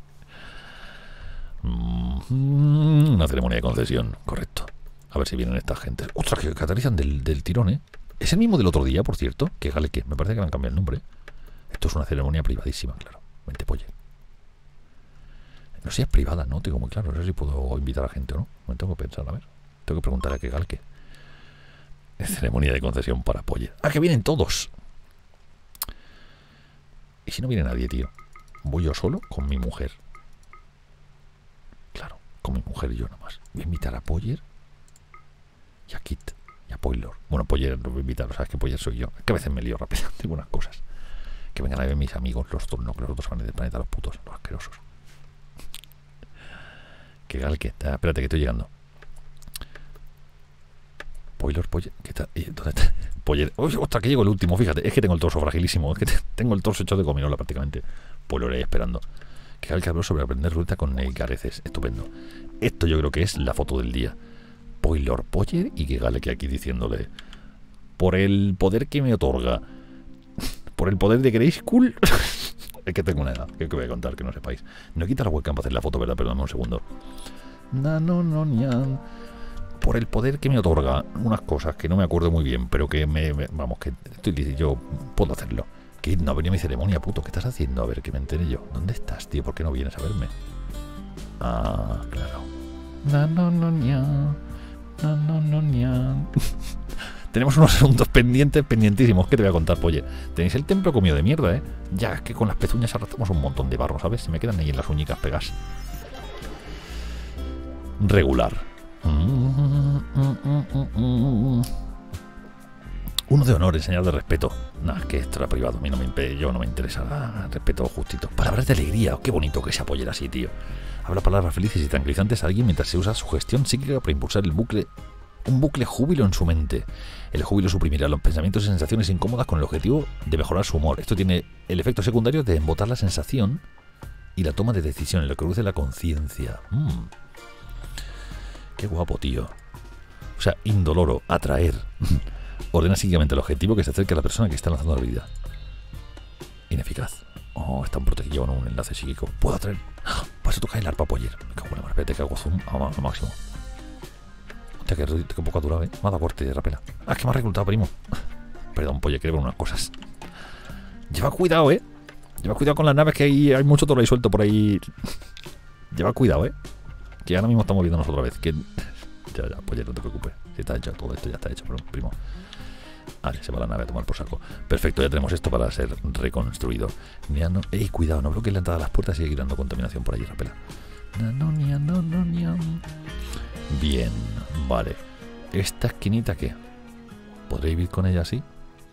mm, una ceremonia de concesión. Correcto. A ver si vienen estas gentes. Ostras, que catalizan del, del tirón, ¿eh? Es el mismo del otro día, por cierto. Que gale que me parece que le han cambiado el nombre. Esto es una ceremonia privadísima, claro. Vente, Polle. No sé si es privada, no tengo muy claro. No sé si puedo invitar a gente o no. Me tengo que pensar, a ver. Tengo que preguntar a qué galque. Es ceremonia de concesión para Polle. ¡Ah, que vienen todos! ¿Y si no viene nadie, tío? Voy yo solo con mi mujer. Claro, con mi mujer y yo nada más. Voy a invitar a Poller y a Kit. Y a Poilor. Bueno, Poller lo voy a invitar, sabes que Poller soy yo. Es que a veces me lío rápido, tengo unas cosas. Que vengan a ver mis amigos, los turnos, que los otros van del planeta, los putos, los asquerosos. Que galque. Ah, espérate, que estoy llegando. Poilor, Poller. ¿Qué tal? ¿Dónde está? Poller. Uy, ostras, que llego el último, fíjate. Es que tengo el torso fragilísimo. Es que tengo el torso hecho de gominola prácticamente. Poilor ahí esperando. Que galque habló sobre aprender ruta con Neigareces. Estupendo. Esto yo creo que es la foto del día. Poilor, Poller y que gale que aquí diciéndole: por el poder que me otorga, por el poder de Grayskull. Es que tengo una edad que voy a contar que no sepáis. No he quitado la webcam para hacer la foto, ¿verdad? Perdóname un segundo. No, no, no, no. Por el poder que me otorga unas cosas que no me acuerdo muy bien, pero que me, me vamos, que estoy, yo puedo hacerlo. Que no ha venido mi ceremonia, puto. ¿Qué estás haciendo? A ver, que me entere yo. ¿Dónde estás, tío? ¿Por qué no vienes a verme? Ah, claro. No, no, no, no. No, no, no, no. Tenemos unos asuntos pendientes, pendientísimos. ¿Qué te voy a contar, Polle? Tenéis el templo comido de mierda, ¿eh? Ya es que con las pezuñas arrastramos un montón de barro, ¿sabes? Se me quedan ahí en las uñicas pegas. Regular. Uno de honor, en señal de respeto. Nah, que esto era privado. A mí no me impede, yo no me interesa. Ah, respeto justito. Palabras de alegría. Oh, qué bonito que se apoye así, tío. Habla palabras felices y tranquilizantes a alguien mientras se usa su gestión psíquica para impulsar el bucle, un bucle júbilo en su mente. El júbilo suprimirá los pensamientos y sensaciones incómodas con el objetivo de mejorar su humor. Esto tiene el efecto secundario de embotar la sensación y la toma de decisiones, lo que reduce la conciencia. Mm. Qué guapo, tío. O sea, indoloro, atraer. Ordena psíquicamente el objetivo que se acerque a la persona que está lanzando la habilidad. Ineficaz. Oh, está un protegido en un enlace psíquico. Puedo atraer. ¡Ah! Para eso toca el arpa Poller. Me cago en la mar. Espérate que hago zoom a lo máximo. Hostia, que, que poco ha durado, ¿eh? Me ha dado corte de rapela. Ah, es que me ha reclutado, primo. Perdón, Poller, quiero ver unas cosas. Lleva cuidado, ¿eh? Lleva cuidado con las naves, que hay, hay mucho toro ahí suelto por ahí. Lleva cuidado, ¿eh? Que ahora mismo estamos viendo nosotros otra vez. Que... ya, ya, pues ya no te preocupes. Si está hecho, todo esto ya está hecho, pero primo. Vale, se va la nave a tomar por saco. Perfecto, ya tenemos esto para ser reconstruido. Niano. Ey, cuidado, no bloquees la entrada de las puertas y sigue girando contaminación por allí, rapela. No, no, no, no, no. Bien, vale. ¿Esta esquinita qué? ¿Podré vivir con ella así?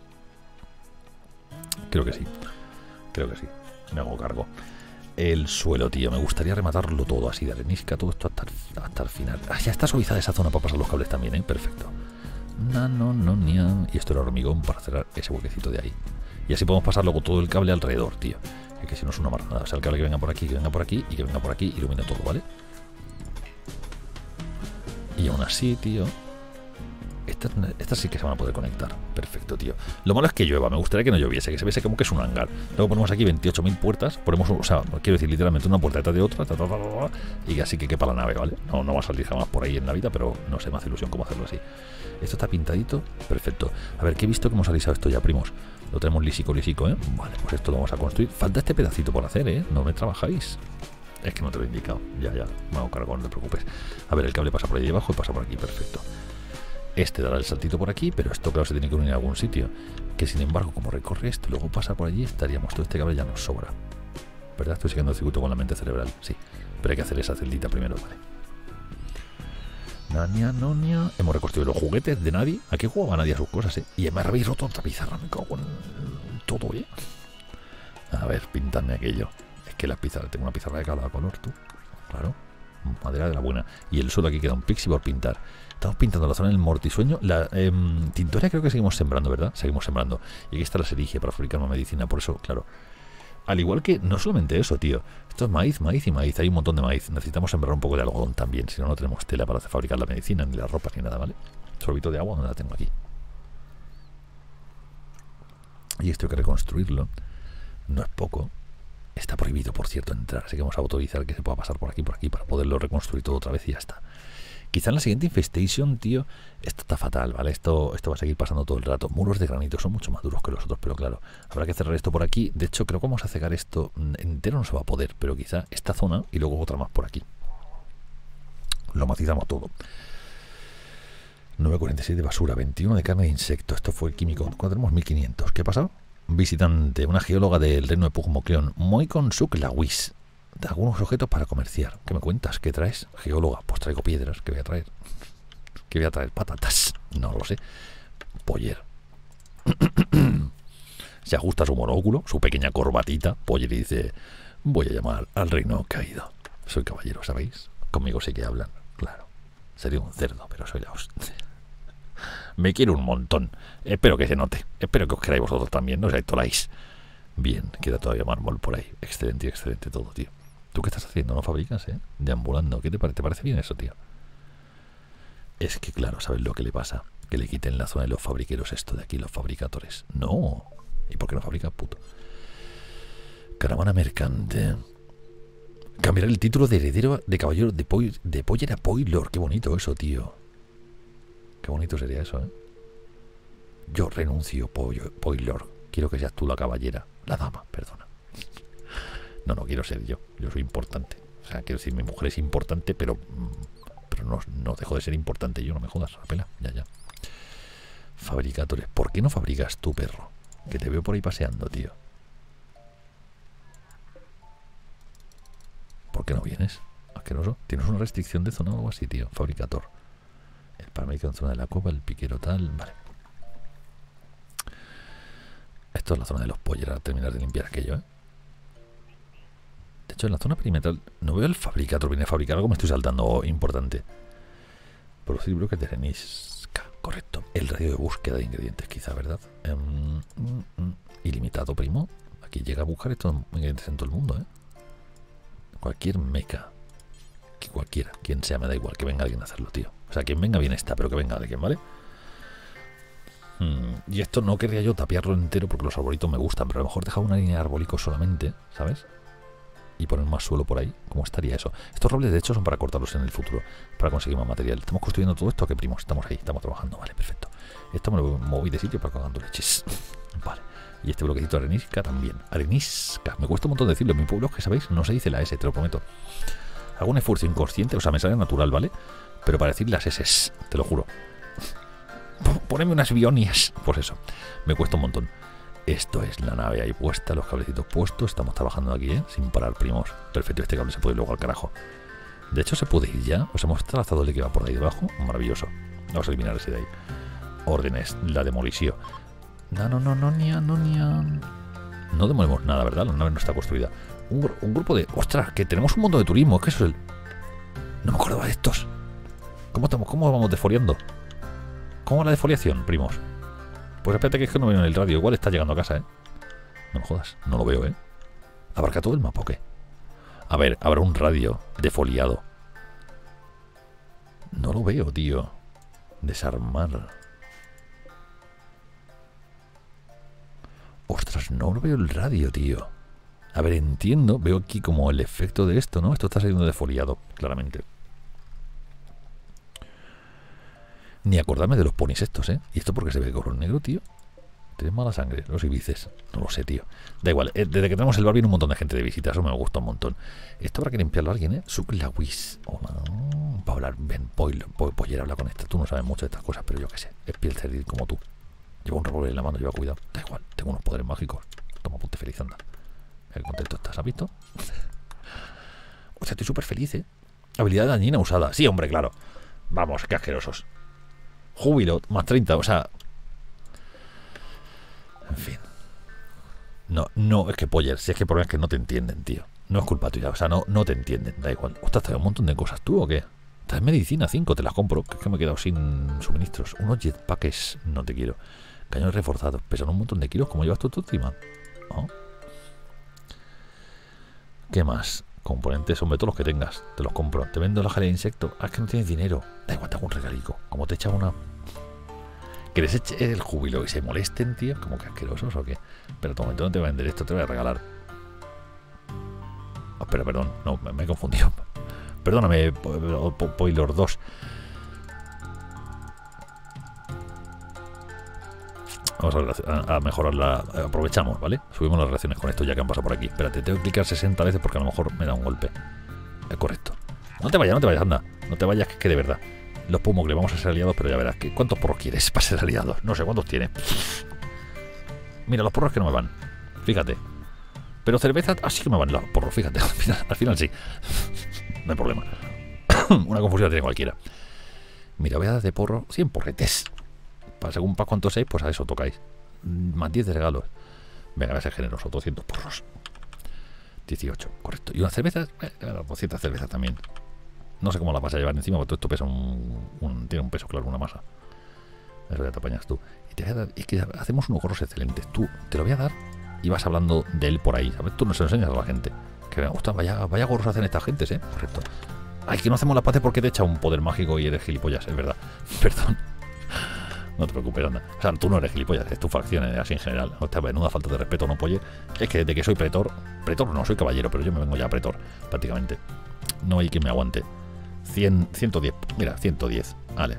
Creo que sí. Creo que sí. Me hago cargo. El suelo, tío. Me gustaría rematarlo todo así de arenisca, todo esto hasta, hasta el final. Ah, ya está suavizada esa zona para pasar los cables también, ¿eh? Perfecto. No, no, no, no. Y esto era hormigón para cerrar ese huequecito de ahí. Y así podemos pasarlo con todo el cable alrededor, tío. Es que si no es una marranada. O sea, el cable que venga por aquí, que venga por aquí y que venga por aquí, ilumina todo, ¿vale? Y aún así, tío, estas, estas sí que se van a poder conectar. Perfecto, tío. Lo malo es que llueva. Me gustaría que no lloviese, que se viese como que es un hangar. Luego ponemos aquí veintiocho mil puertas. Ponemos, o sea, quiero decir, literalmente una puerta detrás de otra, ta, ta, ta, ta, ta, y así que quepa la nave, ¿vale? No, no va a salir jamás por ahí en la vida, pero no sé, me hace ilusión cómo hacerlo así. Esto está pintadito. Perfecto. A ver, que he visto que hemos alisado esto ya, primos. Lo tenemos lisico, lisico, ¿eh? Vale, pues esto lo vamos a construir. Falta este pedacito por hacer, ¿eh? No me trabajáis. Es que no te lo he indicado. Ya, ya. Me hago cargo, no te preocupes. A ver, el cable pasa por ahí debajo y pasa por aquí. Perfecto. Este dará el saltito por aquí, pero esto, claro, se tiene que unir a algún sitio. Que sin embargo, como recorre esto y luego pasa por allí, estaríamos. Todo este cable ya nos sobra. ¿Verdad? Estoy siguiendo el circuito con la mente cerebral. Sí. Pero hay que hacer esa celdita primero, ¿vale? Nania, nonia. Hemos reconstruido los juguetes de nadie. Aquí jugaba nadie a sus cosas, ¿eh? Y me habéis roto otra pizarra. Me cago en todo, ¿eh? A ver, pintadme aquello. Es que las pizarras, tengo una pizarra de cada color, tú. Claro. Madera de la buena. Y el suelo aquí queda un pixie por pintar. Estamos pintando la zona del mortisueño. La eh, tintoria creo que seguimos sembrando, ¿verdad? Seguimos sembrando. Y aquí está la serigia para fabricar una medicina. Por eso, claro. Al igual que, no solamente eso, tío. Esto es maíz, maíz y maíz. Hay un montón de maíz. Necesitamos sembrar un poco de algodón también. Si no, no tenemos tela para fabricar la medicina, ni la ropa, ni nada, ¿vale? Sorbito de agua, donde la tengo aquí. Y esto hay que reconstruirlo. No es poco. Está prohibido, por cierto, entrar. Así que vamos a autorizar que se pueda pasar por aquí, por aquí, para poderlo reconstruir todo otra vez y ya está. Quizá en la siguiente infestation, tío, esto está fatal, ¿vale? Esto, esto va a seguir pasando todo el rato. Muros de granito son mucho más duros que los otros, pero claro, habrá que cerrar esto por aquí. De hecho, creo que vamos a cegar esto entero, no se va a poder, pero quizá esta zona y luego otra más por aquí. Lo matizamos todo. nueve cuarenta y seis de basura, veintiuno de carne de insecto. Esto fue el químico. ¿Cuándo tenemos? mil quinientos. ¿Qué ha pasado? Visitante, una geóloga del reino de Pugmocleón, Moikon Suk Lawis. De algunos objetos para comerciar. ¿Qué me cuentas? ¿Qué traes? Geóloga, pues traigo piedras. ¿Qué voy a traer? ¿Qué voy a traer? Patatas. No lo sé. Poller. Se ajusta su monóculo, su pequeña corbatita. Poller y dice: voy a llamar al reino caído. Soy caballero, ¿sabéis? Conmigo sí que hablan. Claro. Sería un cerdo, pero soy la hostia. Me quiero un montón. Espero que se note. Espero que os queráis vosotros también. No os toláis. Bien, queda todavía mármol por ahí. Excelente, excelente todo, tío. ¿Tú qué estás haciendo? ¿No fabricas, eh? Deambulando. ¿Qué te parece? ¿Te parece bien eso, tío? Es que, claro, ¿sabes lo que le pasa? Que le quiten la zona de los fabriqueros esto de aquí, los fabricadores. No. ¿Y por qué no fabrica, puto? Caravana mercante. Cambiar el título de heredero de caballero de, Poi, de Poller a Poilor. Qué bonito eso, tío. Qué bonito sería eso, ¿eh? Yo renuncio, Poilor. Quiero que seas tú la caballera. La dama, perdona. No, no quiero ser yo. Yo soy importante. O sea, quiero decir, mi mujer es importante, pero pero no, no dejo de ser importante yo. No me jodas, la pela. Ya, ya. Fabricadores. ¿Por qué no fabricas tú, perro? Que te veo por ahí paseando, tío. ¿Por qué no vienes? Asqueroso. Tienes una restricción de zona o algo así, tío. Fabricador. El paramédico en zona de la copa, el piquero tal. Vale. Esto es la zona de los pollos. A terminar de limpiar aquello, ¿eh? De hecho, en la zona perimetral no veo el fabricador. Viene a fabricar algo. Me estoy saltando. Oh, importante. Producir bloques de arenisca. Correcto. El radio de búsqueda de ingredientes, quizá, ¿verdad? Um, mm, mm. Ilimitado, primo. Aquí llega a buscar estos ingredientes en todo el mundo, ¿eh? Cualquier meca. Que cualquiera. Quien sea, me da igual. Que venga alguien a hacerlo, tío. O sea, quien venga bien está, pero que venga alguien, ¿vale? Hmm. Y esto no querría yo tapiarlo entero porque los arbolitos me gustan, pero a lo mejor dejar una línea de arbólicos solamente, ¿sabes? Y poner más suelo por ahí. ¿Cómo estaría eso? Estos robles, de hecho, son para cortarlos en el futuro, para conseguir más material. Estamos construyendo todo esto, ¿qué, primos? Estamos ahí, estamos trabajando. Vale, perfecto. Esto me lo moví de sitio para cagando leches. Vale. Y este bloquecito de arenisca también. Arenisca. Me cuesta un montón decirlo. En mi pueblo, que sabéis, no se dice la S, te lo prometo. Hago un esfuerzo inconsciente, o sea, me sale natural, ¿vale? Pero para decir las S, te lo juro. Poneme unas bionias. Pues eso, me cuesta un montón. Esto es la nave ahí puesta, los cablecitos puestos. Estamos trabajando aquí, ¿eh? Sin parar, primos. Perfecto, este cable se puede ir luego al carajo. De hecho, se puede ir ya. Os hemos trazado el que va por ahí debajo. Maravilloso. Vamos a eliminar ese de ahí. Órdenes, la demolición. No, no, no, no, no, no, no. No demolemos nada, ¿verdad? La nave no está construida. Un, un grupo de... ¡Ostras! Que tenemos un montón de turismo. ¿Qué es eso? El... No me acordaba de estos. ¿Cómo, estamos, cómo vamos defoliando? ¿Cómo va la defoliación, primos? Pues espérate que es que no veo en el radio. Igual está llegando a casa, ¿eh? No me jodas. No lo veo, ¿eh? ¿Abarca todo el mapa o qué? A ver, habrá un radio defoliado. No lo veo, tío. Desarmar. Ostras, no lo veo el radio, tío. A ver, entiendo. Veo aquí como el efecto de esto, ¿no? Esto está saliendo defoliado, claramente. Ni acordarme de los ponis estos, ¿eh? ¿Y esto por qué se ve de color negro, tío? ¿Tienes mala sangre? Los ibices. No lo sé, tío. Da igual. Eh, desde que tenemos el bar viene un montón de gente de visita. Eso me gusta un montón. Esto habrá que limpiarlo a alguien, ¿eh? Suklawis. Hola. Para hablar. Ven, Poller, habla con esta. Tú no sabes mucho de estas cosas, pero yo qué sé. Es piel cerdil como tú. Lleva un revólver en la mano, lleva cuidado. Da igual. Tengo unos poderes mágicos. Toma, ponte feliz, anda. Qué contento estás, ¿has visto? O sea, estoy súper feliz, ¿eh? Habilidad dañina usada. Sí, hombre, claro. Vamos, qué asquerosos. Júbilo, más treinta, o sea... En fin. No, no, es que Poller, si es que el problema es que no te entienden, tío. No es culpa tuya, o sea, no, no te entienden, da igual. Ostras, ¿te da un montón de cosas tú o qué? ¿Traes medicina? cinco, te las compro, que es que me he quedado sin suministros. Unos jetpacks, no te quiero. Cañones reforzados, pesan un montón de kilos, como llevas tú tu última. ¿Oh? ¿Qué más? Componentes, hombre, todos los que tengas, te los compro. Te vendo la jalea de insectos. Ah, es que no tienes dinero. Da igual, te hago un regalico. Como te echa una... ¿Que les eche el júbilo y se molesten, tío? ¿Como que asquerosos o qué? Pero tu momento no te voy a vender esto, te voy a regalar. Oh, espera, perdón, no, me, me he confundido. Perdóname, Poilor dos. Vamos a, a, a mejorarla. Aprovechamos, ¿vale? Subimos las relaciones con esto ya que han pasado por aquí. Espérate, tengo que clicar sesenta veces porque a lo mejor me da un golpe. Es correcto. No te vayas, no te vayas, anda. No te vayas, que, que de verdad. Los Pumuckle, vamos a ser aliados, pero ya verás. Que, ¿cuántos porros quieres para ser aliados? No sé, ¿cuántos tienes? Mira, los porros que no me van. Fíjate. Pero cerveza, así que me van los porros, fíjate. Al final, al final sí. No hay problema. Una confusión tiene cualquiera. Mira, voy a dar de porro cien porretes. Para según para cuántos seis, pues a eso tocáis. Más diez de regalos. Venga, voy a ser generoso. doscientos porros. dieciocho, correcto. Y una cerveza, eh, doscientas cervezas también. No sé cómo la vas a llevar encima, porque todo esto pesa un, un... Tiene un peso, claro, una masa. Eso ya te apañas tú. Y te voy a dar... Es que hacemos unos gorros excelentes. Tú, te lo voy a dar y vas hablando de él por ahí, ¿sabes? Tú no se lo enseñas a la gente. Que me gusta, vaya, vaya gorros hacen esta gente, ¿eh? Correcto. Ay, que no hacemos la paz porque te echa un poder mágico y eres gilipollas, es verdad. Perdón. No te preocupes, anda. O sea, tú no eres gilipollas, es tu facción, así en general. O sea, menuda falta de respeto, no, Poller. Es que desde que soy pretor... Pretor no, soy caballero, pero yo me vengo ya a pretor, prácticamente. No hay quien me aguante. cien, ciento diez. Mira, ciento diez. Vale.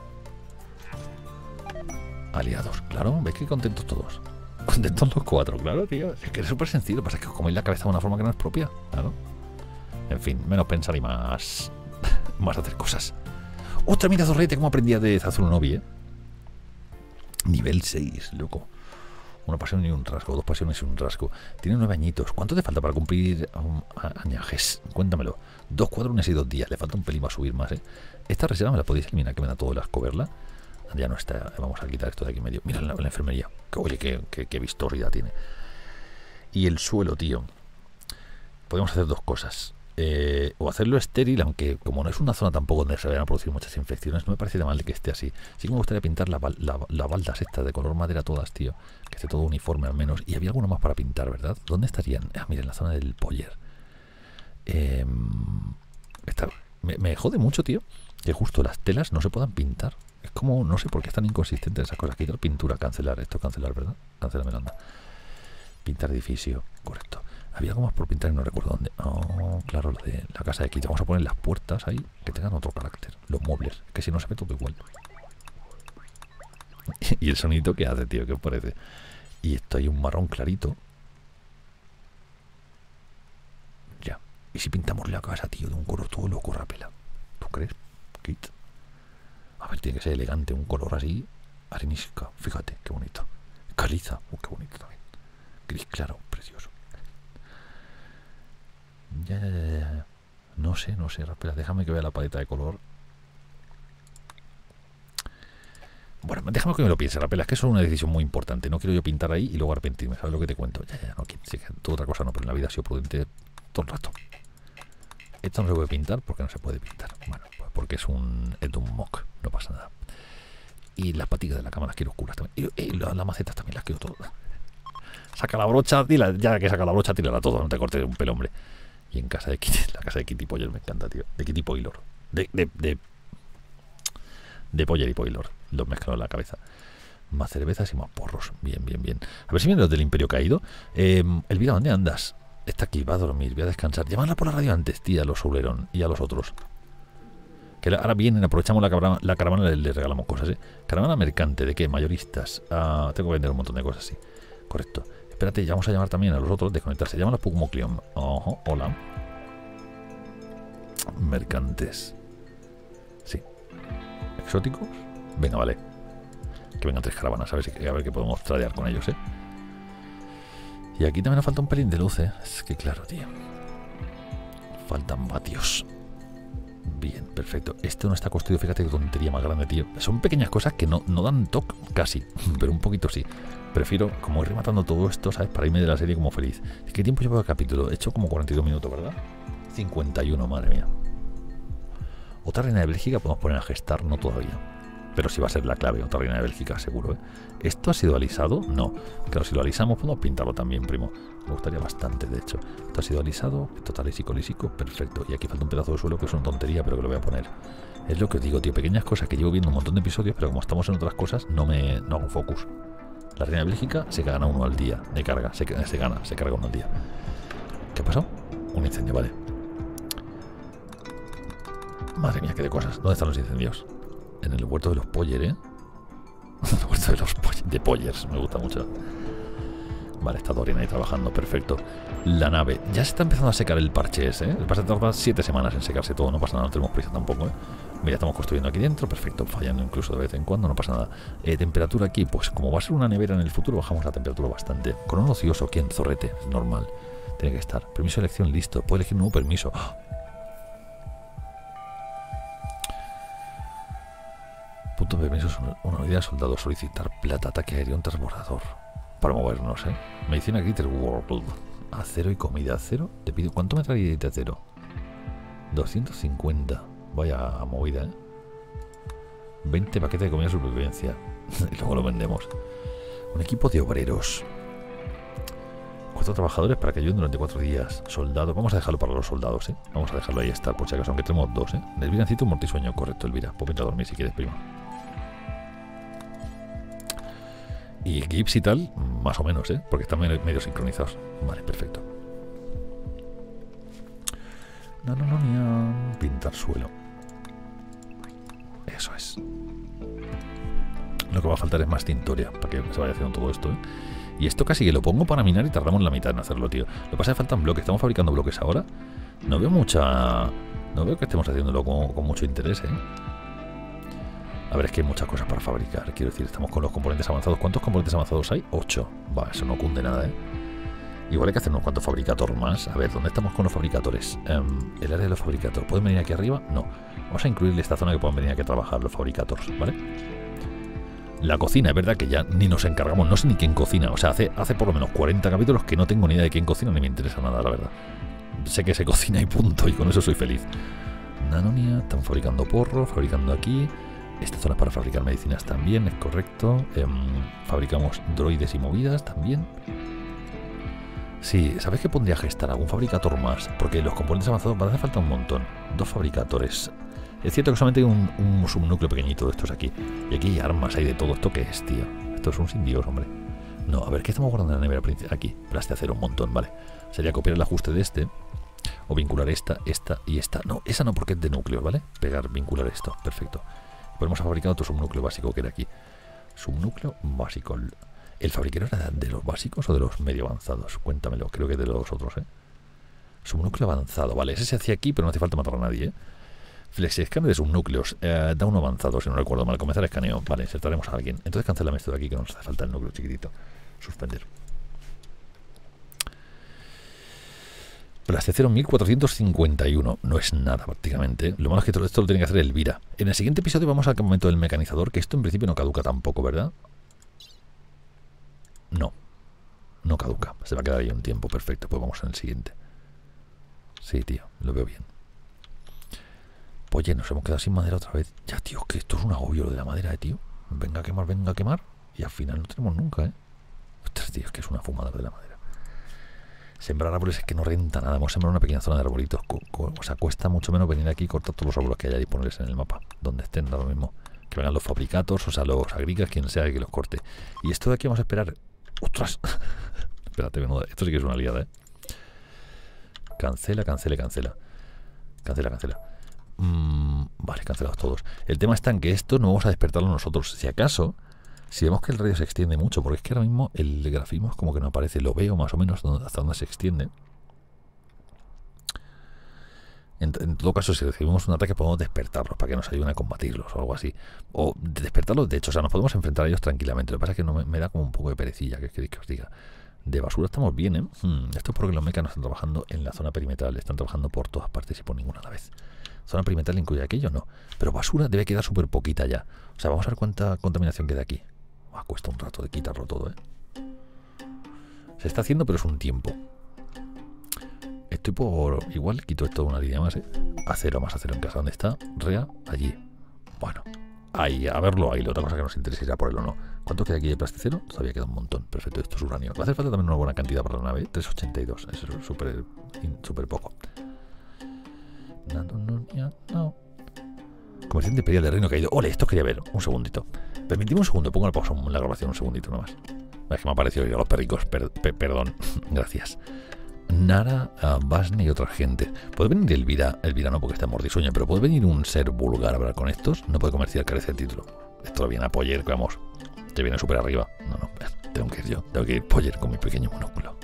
Aliados, claro. ¿Veis que contentos todos? Contentos los cuatro, claro, tío. Es que es súper sencillo. Lo que pasa es que os coméis la cabeza de una forma que no es propia. Claro. En fin, menos pensar y más... más hacer cosas. ¡Ostras, mira, Zorrete! ¿Cómo aprendía de Zazurunobi, eh? Nivel seis, loco. Una pasión y un rasgo, dos pasiones y un rasgo. Tiene nueve añitos. ¿Cuánto te falta para cumplir um, añajes? Cuéntamelo. Dos cuadrones y dos días. Le falta un pelín para subir más, ¿eh? Esta reserva me la podéis eliminar, que me da todo el asco verla. Ya no está. Vamos a quitar esto de aquí en medio. Mira la, la enfermería. Que, oye, qué, qué, qué vistosidad tiene. Y el suelo, tío. Podemos hacer dos cosas. Eh, o hacerlo estéril, aunque como no es una zona tampoco donde se vayan a producir muchas infecciones, no me parece de mal que esté así. Sí que me gustaría pintar la, la, la baldas estas de color madera todas, tío. Que esté todo uniforme al menos. Y había alguno más para pintar, ¿verdad? ¿Dónde estarían? Ah, mira, en la zona del Poller. Eh, está, me, me jode mucho, tío, que justo las telas no se puedan pintar. Es como, no sé por qué es tan inconsistente esas cosas. Quitar pintura, cancelar esto, cancelar, ¿verdad? Cancelar Melanda. Pintar edificio, correcto. Había algo más por pintar y no recuerdo dónde. Oh, claro, la de la casa de Quito. Vamos a poner las puertas ahí que tengan otro carácter. Los muebles, que si no se ve todo igual. Y el sonido que hace, tío, ¿qué os parece? Y esto hay un marrón clarito. Ya. ¿Y si pintamos la casa, tío, de un color todo loco, Rapela? ¿Tú crees? Kit. A ver, tiene que ser elegante, un color así, arenisca, fíjate, qué bonito. Caliza, uh, qué bonito también. Gris claro, precioso. Ya, ya, ya, ya. No sé, no sé, Rapela, déjame que vea la paleta de color. Bueno, déjame que me lo piense, Rapela, es que eso es una decisión muy importante. No quiero yo pintar ahí y luego arrepentirme, ¿sabes lo que te cuento? Ya, ya, no, sí, toda otra cosa no, pero en la vida ha sido prudente todo el rato. Esto no se puede pintar porque no se puede pintar. Bueno, pues porque es un, es un mock, no pasa nada. Y las patitas de la cama las quiero oscuras también. Y, y las la macetas también las quiero todas. Saca la brocha, tira, ya que saca la brocha, tírala todo, no te cortes un pelo, hombre. Y en casa de Kitty, la casa de Kitty Poller me encanta, tío. De Kitty Poylor. De, de, de, de Poller y Poylor. Los mezclo en la cabeza. Más cervezas y más porros. Bien, bien, bien. A ver si vienen los del Imperio Caído. Eh, Elvira, ¿dónde andas? Está aquí, va a dormir, voy a descansar. Llámala por la radio antes, tía, a los Souleron y a los otros. Que ahora vienen, aprovechamos la caravana, la caravana les, les regalamos cosas, ¿eh? Caravana mercante, ¿de qué? Mayoristas. Ah, tengo que vender un montón de cosas, sí. Correcto. Espérate, ya vamos a llamar también a los otros, desconectarse. Llaman a Pugmoclion. Ojo, hola. Mercantes. Sí. ¿Exóticos? Venga, vale. Que vengan tres caravanas, a ver, si, a ver qué podemos tradear con ellos, ¿eh? Y aquí también nos falta un pelín de luz, ¿eh? Es que claro, tío. Faltan vatios. Bien, perfecto. Esto no está construido, fíjate qué tontería más grande, tío. Son pequeñas cosas que no, no dan toque casi, pero un poquito sí. Prefiero como ir rematando todo esto, ¿sabes? Para irme de la serie como feliz. ¿Qué tiempo lleva el capítulo? He hecho como cuarenta y dos minutos, ¿verdad? cincuenta y uno, madre mía. Otra reina de Bélgica podemos poner a gestar, no todavía. Pero sí va a ser la clave, otra reina de Bélgica, seguro, ¿eh? ¿Esto ha sido alisado? No. Claro, si lo alisamos, podemos pintarlo también, primo. Me gustaría bastante, de hecho. ¿Esto ha sido alisado? Total, lisico, lisico, perfecto. Y aquí falta un pedazo de suelo que es una tontería, pero que lo voy a poner. Es lo que os digo, tío. Pequeñas cosas que llevo viendo un montón de episodios, pero como estamos en otras cosas, no me no hago focus. La reina de Bélgica se gana uno al día de carga. Se, se gana, se carga uno al día. ¿Qué ha pasado? Un incendio, vale. Madre mía, qué de cosas. ¿Dónde están los incendios? En el huerto de los Poller, ¿eh? El huerto de los Poller, de Pollers, me gusta mucho. Vale, está Dorian ahí trabajando, perfecto. La nave, ya se está empezando a secar el parche ese, ¿eh? El parche tarda siete semanas en secarse todo, no pasa nada, no tenemos prisa tampoco, ¿eh? Mira, estamos construyendo aquí dentro, perfecto, fallando incluso de vez en cuando, no pasa nada. Eh, temperatura aquí, pues como va a ser una nevera en el futuro, bajamos la temperatura bastante. Con un ocioso, ¿quién? Zorrete, es normal, tiene que estar. Permiso de elección, listo, puede elegir un nuevo permiso. ¡Oh! Punto de permiso, una unidad de soldado, solicitar plata, ataque aéreo, un transbordador. Para movernos, ¿eh? Medicina Critter World. Acero y comida. Acero, te pido. ¿Cuánto me trae de acero? doscientos cincuenta. Vaya movida, ¿eh? veinte paquetes de comida de supervivencia. Y luego lo vendemos. Un equipo de obreros. Cuatro trabajadores para que ayuden durante cuatro días. Soldados. Vamos a dejarlo para los soldados, ¿eh? Vamos a dejarlo ahí estar, por si acaso, aunque tenemos dos, ¿eh? Elvira necesita un mortisueño, correcto, Elvira. Pues vente a dormir si quieres, prima. Y Gibbs y tal, más o menos, ¿eh? Porque están medio, medio sincronizados. Vale, perfecto. No, no, no, ni a pintar suelo. Eso es. Lo que va a faltar es más tintoria para que se vaya haciendo todo esto, ¿eh? Y esto casi que lo pongo para minar y tardamos la mitad en hacerlo, tío. Lo que pasa es que faltan bloques. Estamos fabricando bloques ahora. No veo mucha... No veo que estemos haciéndolo con, con mucho interés, ¿eh? A ver, es que hay muchas cosas para fabricar. Quiero decir, estamos con los componentes avanzados. ¿Cuántos componentes avanzados hay? Ocho. Va, eso no cunde nada, ¿eh? Igual hay que hacer unos cuantos fabricatores más. A ver, ¿dónde estamos con los fabricadores? Um, el área de los fabricadores. ¿Pueden venir aquí arriba? No. Vamos a incluirle esta zona que puedan venir aquí a trabajar los fabricadores, ¿vale? La cocina, es verdad que ya ni nos encargamos. No sé ni quién cocina. O sea, hace, hace por lo menos cuarenta capítulos que no tengo ni idea de quién cocina ni me interesa nada, la verdad. Sé que se cocina y punto. Y con eso soy feliz. Nanonia, están fabricando porro, fabricando aquí. Esta zona es para fabricar medicinas también, es correcto. Eh, fabricamos droides y movidas también. Sí, ¿sabes qué pondría a gestar? Algún fabricator más, porque los componentes avanzados van a hacer falta un montón. Dos fabricadores. Es cierto que solamente hay un, un subnúcleo pequeñito de estos aquí. Y aquí hay armas, hay de todo. ¿Esto qué es, tío? Esto es un sin Dios, hombre. No, a ver, ¿qué estamos guardando en la nevera? Aquí, plaste acero, un montón, vale. Sería copiar el ajuste de este. O vincular esta, esta y esta. No, esa no, porque es de núcleo, ¿vale? Pegar, vincular esto, perfecto. Podemos a fabricar otro subnúcleo básico que era aquí. Subnúcleo básico. ¿El fabriquero era de los básicos o de los medio avanzados? Cuéntamelo, creo que de los otros, ¿eh? Subnúcleo avanzado. Vale, ese se hacía aquí, pero no hace falta matar a nadie, ¿eh? Flexi-escáner de subnúcleos. Eh, da uno avanzado, si no recuerdo mal. Comenzar escaneo. Vale, insertaremos a alguien. Entonces cancelame esto de aquí, que no nos hace falta el núcleo chiquitito. Suspender. Plastecero mil cuatrocientos cincuenta y uno. No es nada prácticamente. Lo malo es que todo esto lo tiene que hacer Elvira. En el siguiente episodio vamos al momento del mecanizador, que esto en principio no caduca tampoco, ¿verdad? No. No caduca. Se va a quedar ahí un tiempo. Perfecto. Pues vamos en el siguiente. Sí, tío. Lo veo bien. Oye, nos hemos quedado sin madera otra vez. Ya, tío, que esto es un agobio lo de la madera, eh, tío. Venga a quemar, venga a quemar. Y al final no tenemos nunca, ¿eh? Ostras, tío, es que es una fumada de la madera. Sembrar árboles es que no renta nada. Hemos sembrado una pequeña zona de arbolitos. O sea, cuesta mucho menos venir aquí y cortar todos los árboles que hay y ponerles en el mapa. Donde estén, da lo mismo. Que vengan los fabricatos, o sea, los agrigas, quien sea que los corte. Y esto de aquí vamos a esperar. ¡Ostras! Espérate, menuda. Esto sí que es una liada, ¿eh? Cancela, cancela, cancela. Cancela, cancela. Mm, vale, cancelados todos. El tema está en que esto no vamos a despertarlo nosotros. Si acaso, si vemos que el radio se extiende mucho, porque es que ahora mismo el grafismo es como que no aparece. Lo veo más o menos hasta dónde se extiende. En, en todo caso, si recibimos un ataque podemos despertarlos para que nos ayuden a combatirlos o algo así. O despertarlos, de hecho, o sea, nos podemos enfrentar a ellos tranquilamente. Lo que pasa es que no me, me da como un poco de perecilla, que queréis que os diga. De basura estamos bien, ¿eh? Hmm, esto es porque los mecas no están trabajando en la zona perimetral. Están trabajando por todas partes y por ninguna a la vez. Zona perimetral incluye aquello, no. Pero basura debe quedar súper poquita ya. O sea, vamos a ver cuánta contaminación queda aquí. Ah, cuesta un rato de quitarlo todo, ¿eh? Se está haciendo, pero es un tiempo. Estoy por... Igual quito esto una línea más, ¿eh? Acero más acero en casa. ¿Dónde está? Rea, allí. Bueno, ahí, a verlo ahí. La otra cosa que nos interesa irá por él o no. ¿Cuánto queda aquí de plasticero? Todavía queda un montón. Perfecto, esto es uranio. Va a hacer falta también una buena cantidad para la nave. trescientos ochenta y dos. Eso es súper súper poco. No, no, no, no. Comerciante imperial de reino caído. Ole, esto quería ver. Un segundito. Permitidme un segundo. Pongo la pausa en la grabación un segundito nomás. Es que me ha parecido ir a los perricos. Per, per, perdón. Gracias. Nara, uh, Basne y otra gente. ¿Puede venir Elvira? Elvira no, porque está en mordisueña. Pero ¿puede venir un ser vulgar a hablar con estos? No puede comerciar, carece de título. Esto lo viene a Poller, vamos. Te viene súper arriba. No, no. Tengo que ir yo. Tengo que ir Poller con mi pequeño monóculo.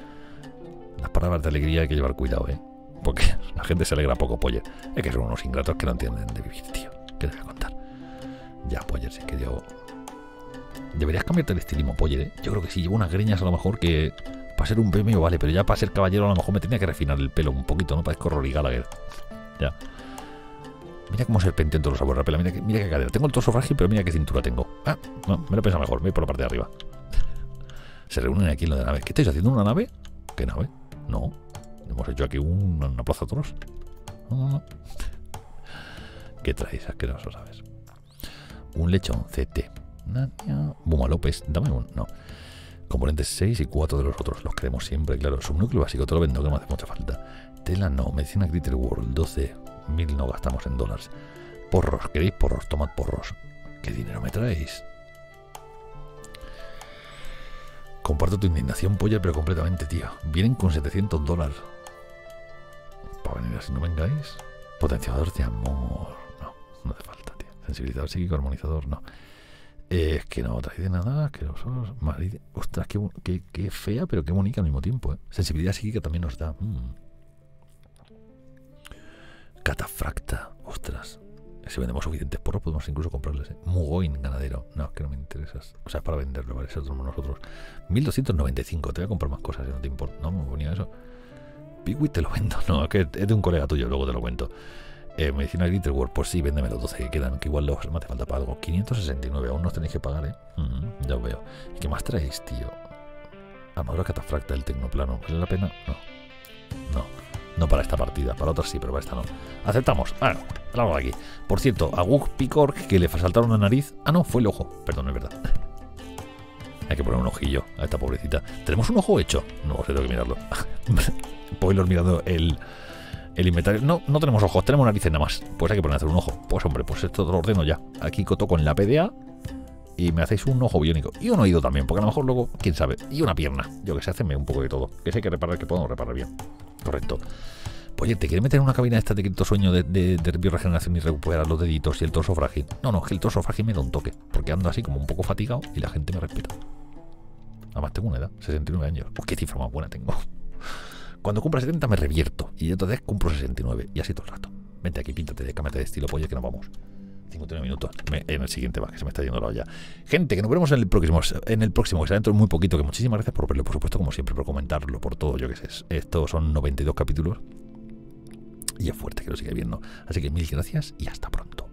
Las palabras de alegría hay que llevar cuidado, ¿eh? Porque la gente se alegra poco, Poller. Es que son unos ingratos que no entienden de vivir, tío. ¿Qué te voy a contar? Ya, Poller, sí que yo... Deberías cambiarte el estilismo, Poller, ¿eh? Yo creo que sí, llevo unas greñas a lo mejor que... Para ser un premio vale, pero ya para ser caballero a lo mejor me tenía que refinar el pelo un poquito, ¿no? Parezco Rory Gallagher. Ya. Mira cómo serpente en todos los sabores rapela. Mira, que, mira qué cadera. Tengo el torso frágil, pero mira qué cintura tengo. Ah, no, me lo piensa mejor. Me voy por la parte de arriba. Se reúnen aquí en lo de la nave. ¿Qué estáis haciendo? ¿Una nave? ¿Qué nave? No. Hemos hecho aquí un, una plaza de toros. No, no, no. ¿Qué traéis? Asqueroso, ¿sabes? Un lechón C T. Buma López. Dame un... No. Componentes seis y cuatro de los otros. Los queremos siempre, claro. Subnúcleo básico. Te lo vendo, que no me hace mucha falta. Tela no. Medicina Critter World. doce mil no gastamos en dólares. Porros. ¿Queréis porros? Tomad porros. ¿Qué dinero me traéis? Comparto tu indignación, Poller, pero completamente, tío. Vienen con setecientos dólares. Para venir así, no vengáis. Potenciador de amor. No, no hace falta, tío. Sensibilizador psíquico, armonizador, no. Eh, es que no trae de nada. Que los Madrid. Ostras, qué, qué, qué fea, pero qué bonita al mismo tiempo, ¿eh? Sensibilidad psíquica también nos da. Mm. Catafracta. Ostras. Si vendemos suficientes porros, podemos incluso comprarles, ¿eh? Mugoin ganadero. No, es que no me interesas. O sea, es para venderlo, ¿vale? Eso somos nosotros. mil doscientos noventa y cinco. Te voy a comprar más cosas si no te importa. No, me ponía eso. Piwi te lo vendo. No, es que es de un colega tuyo, luego te lo cuento. Eh, medicina Glitter World, pues sí, véndeme los doce que quedan, que igual los, me hace falta para algo. quinientos sesenta y nueve, aún nos tenéis que pagar, ¿eh? Mm, ya os veo. ¿Y qué más traéis, tío? Armadura catafracta, el tecnoplano. ¿Vale la pena? No. No. No para esta partida, para otras sí, pero para esta no. Aceptamos. Bueno, hablamos de aquí. Por cierto, a Gug Picor, que le saltaron la nariz. Ah, no, fue el ojo. Perdón, es verdad. Hay que poner un ojillo a esta pobrecita. ¿Tenemos un ojo hecho? No sé, tengo que mirarlo. Spoiler mirando el, el inventario. No, no tenemos ojos, tenemos narices nada más. Pues hay que poner a hacer un ojo. Pues hombre, pues esto lo ordeno ya. Aquí coto con la P D A y me hacéis un ojo biónico. Y un oído también, porque a lo mejor luego, quién sabe. Y una pierna. Yo que sé, haceme un poco de todo. Que si hay que reparar, que podemos reparar bien. Correcto. Oye, ¿te quieres meter en una cabina esta de cripto sueño de, de, de bioregeneración y recuperar los deditos y el torso frágil? No, no, es que el torso frágil me da un toque. Porque ando así como un poco fatigado y la gente me respeta. Además tengo una edad, sesenta y nueve años. Uy, qué cifra más buena tengo. Cuando cumpla setenta me revierto. Y entonces cumplo sesenta y nueve. Y así todo el rato. Vente aquí, píntate de cámate de estilo Poller, que nos vamos. cincuenta y nueve minutos. Me, en el siguiente va, que se me está yendo la olla. Gente, que nos veremos en el próximo, en el próximo, que será dentro de muy poquito. Que muchísimas gracias por verlo, por supuesto, como siempre, por comentarlo, por todo, yo que sé. Estos son noventa y dos capítulos. Y es fuerte que lo siga viendo. Así que mil gracias y hasta pronto.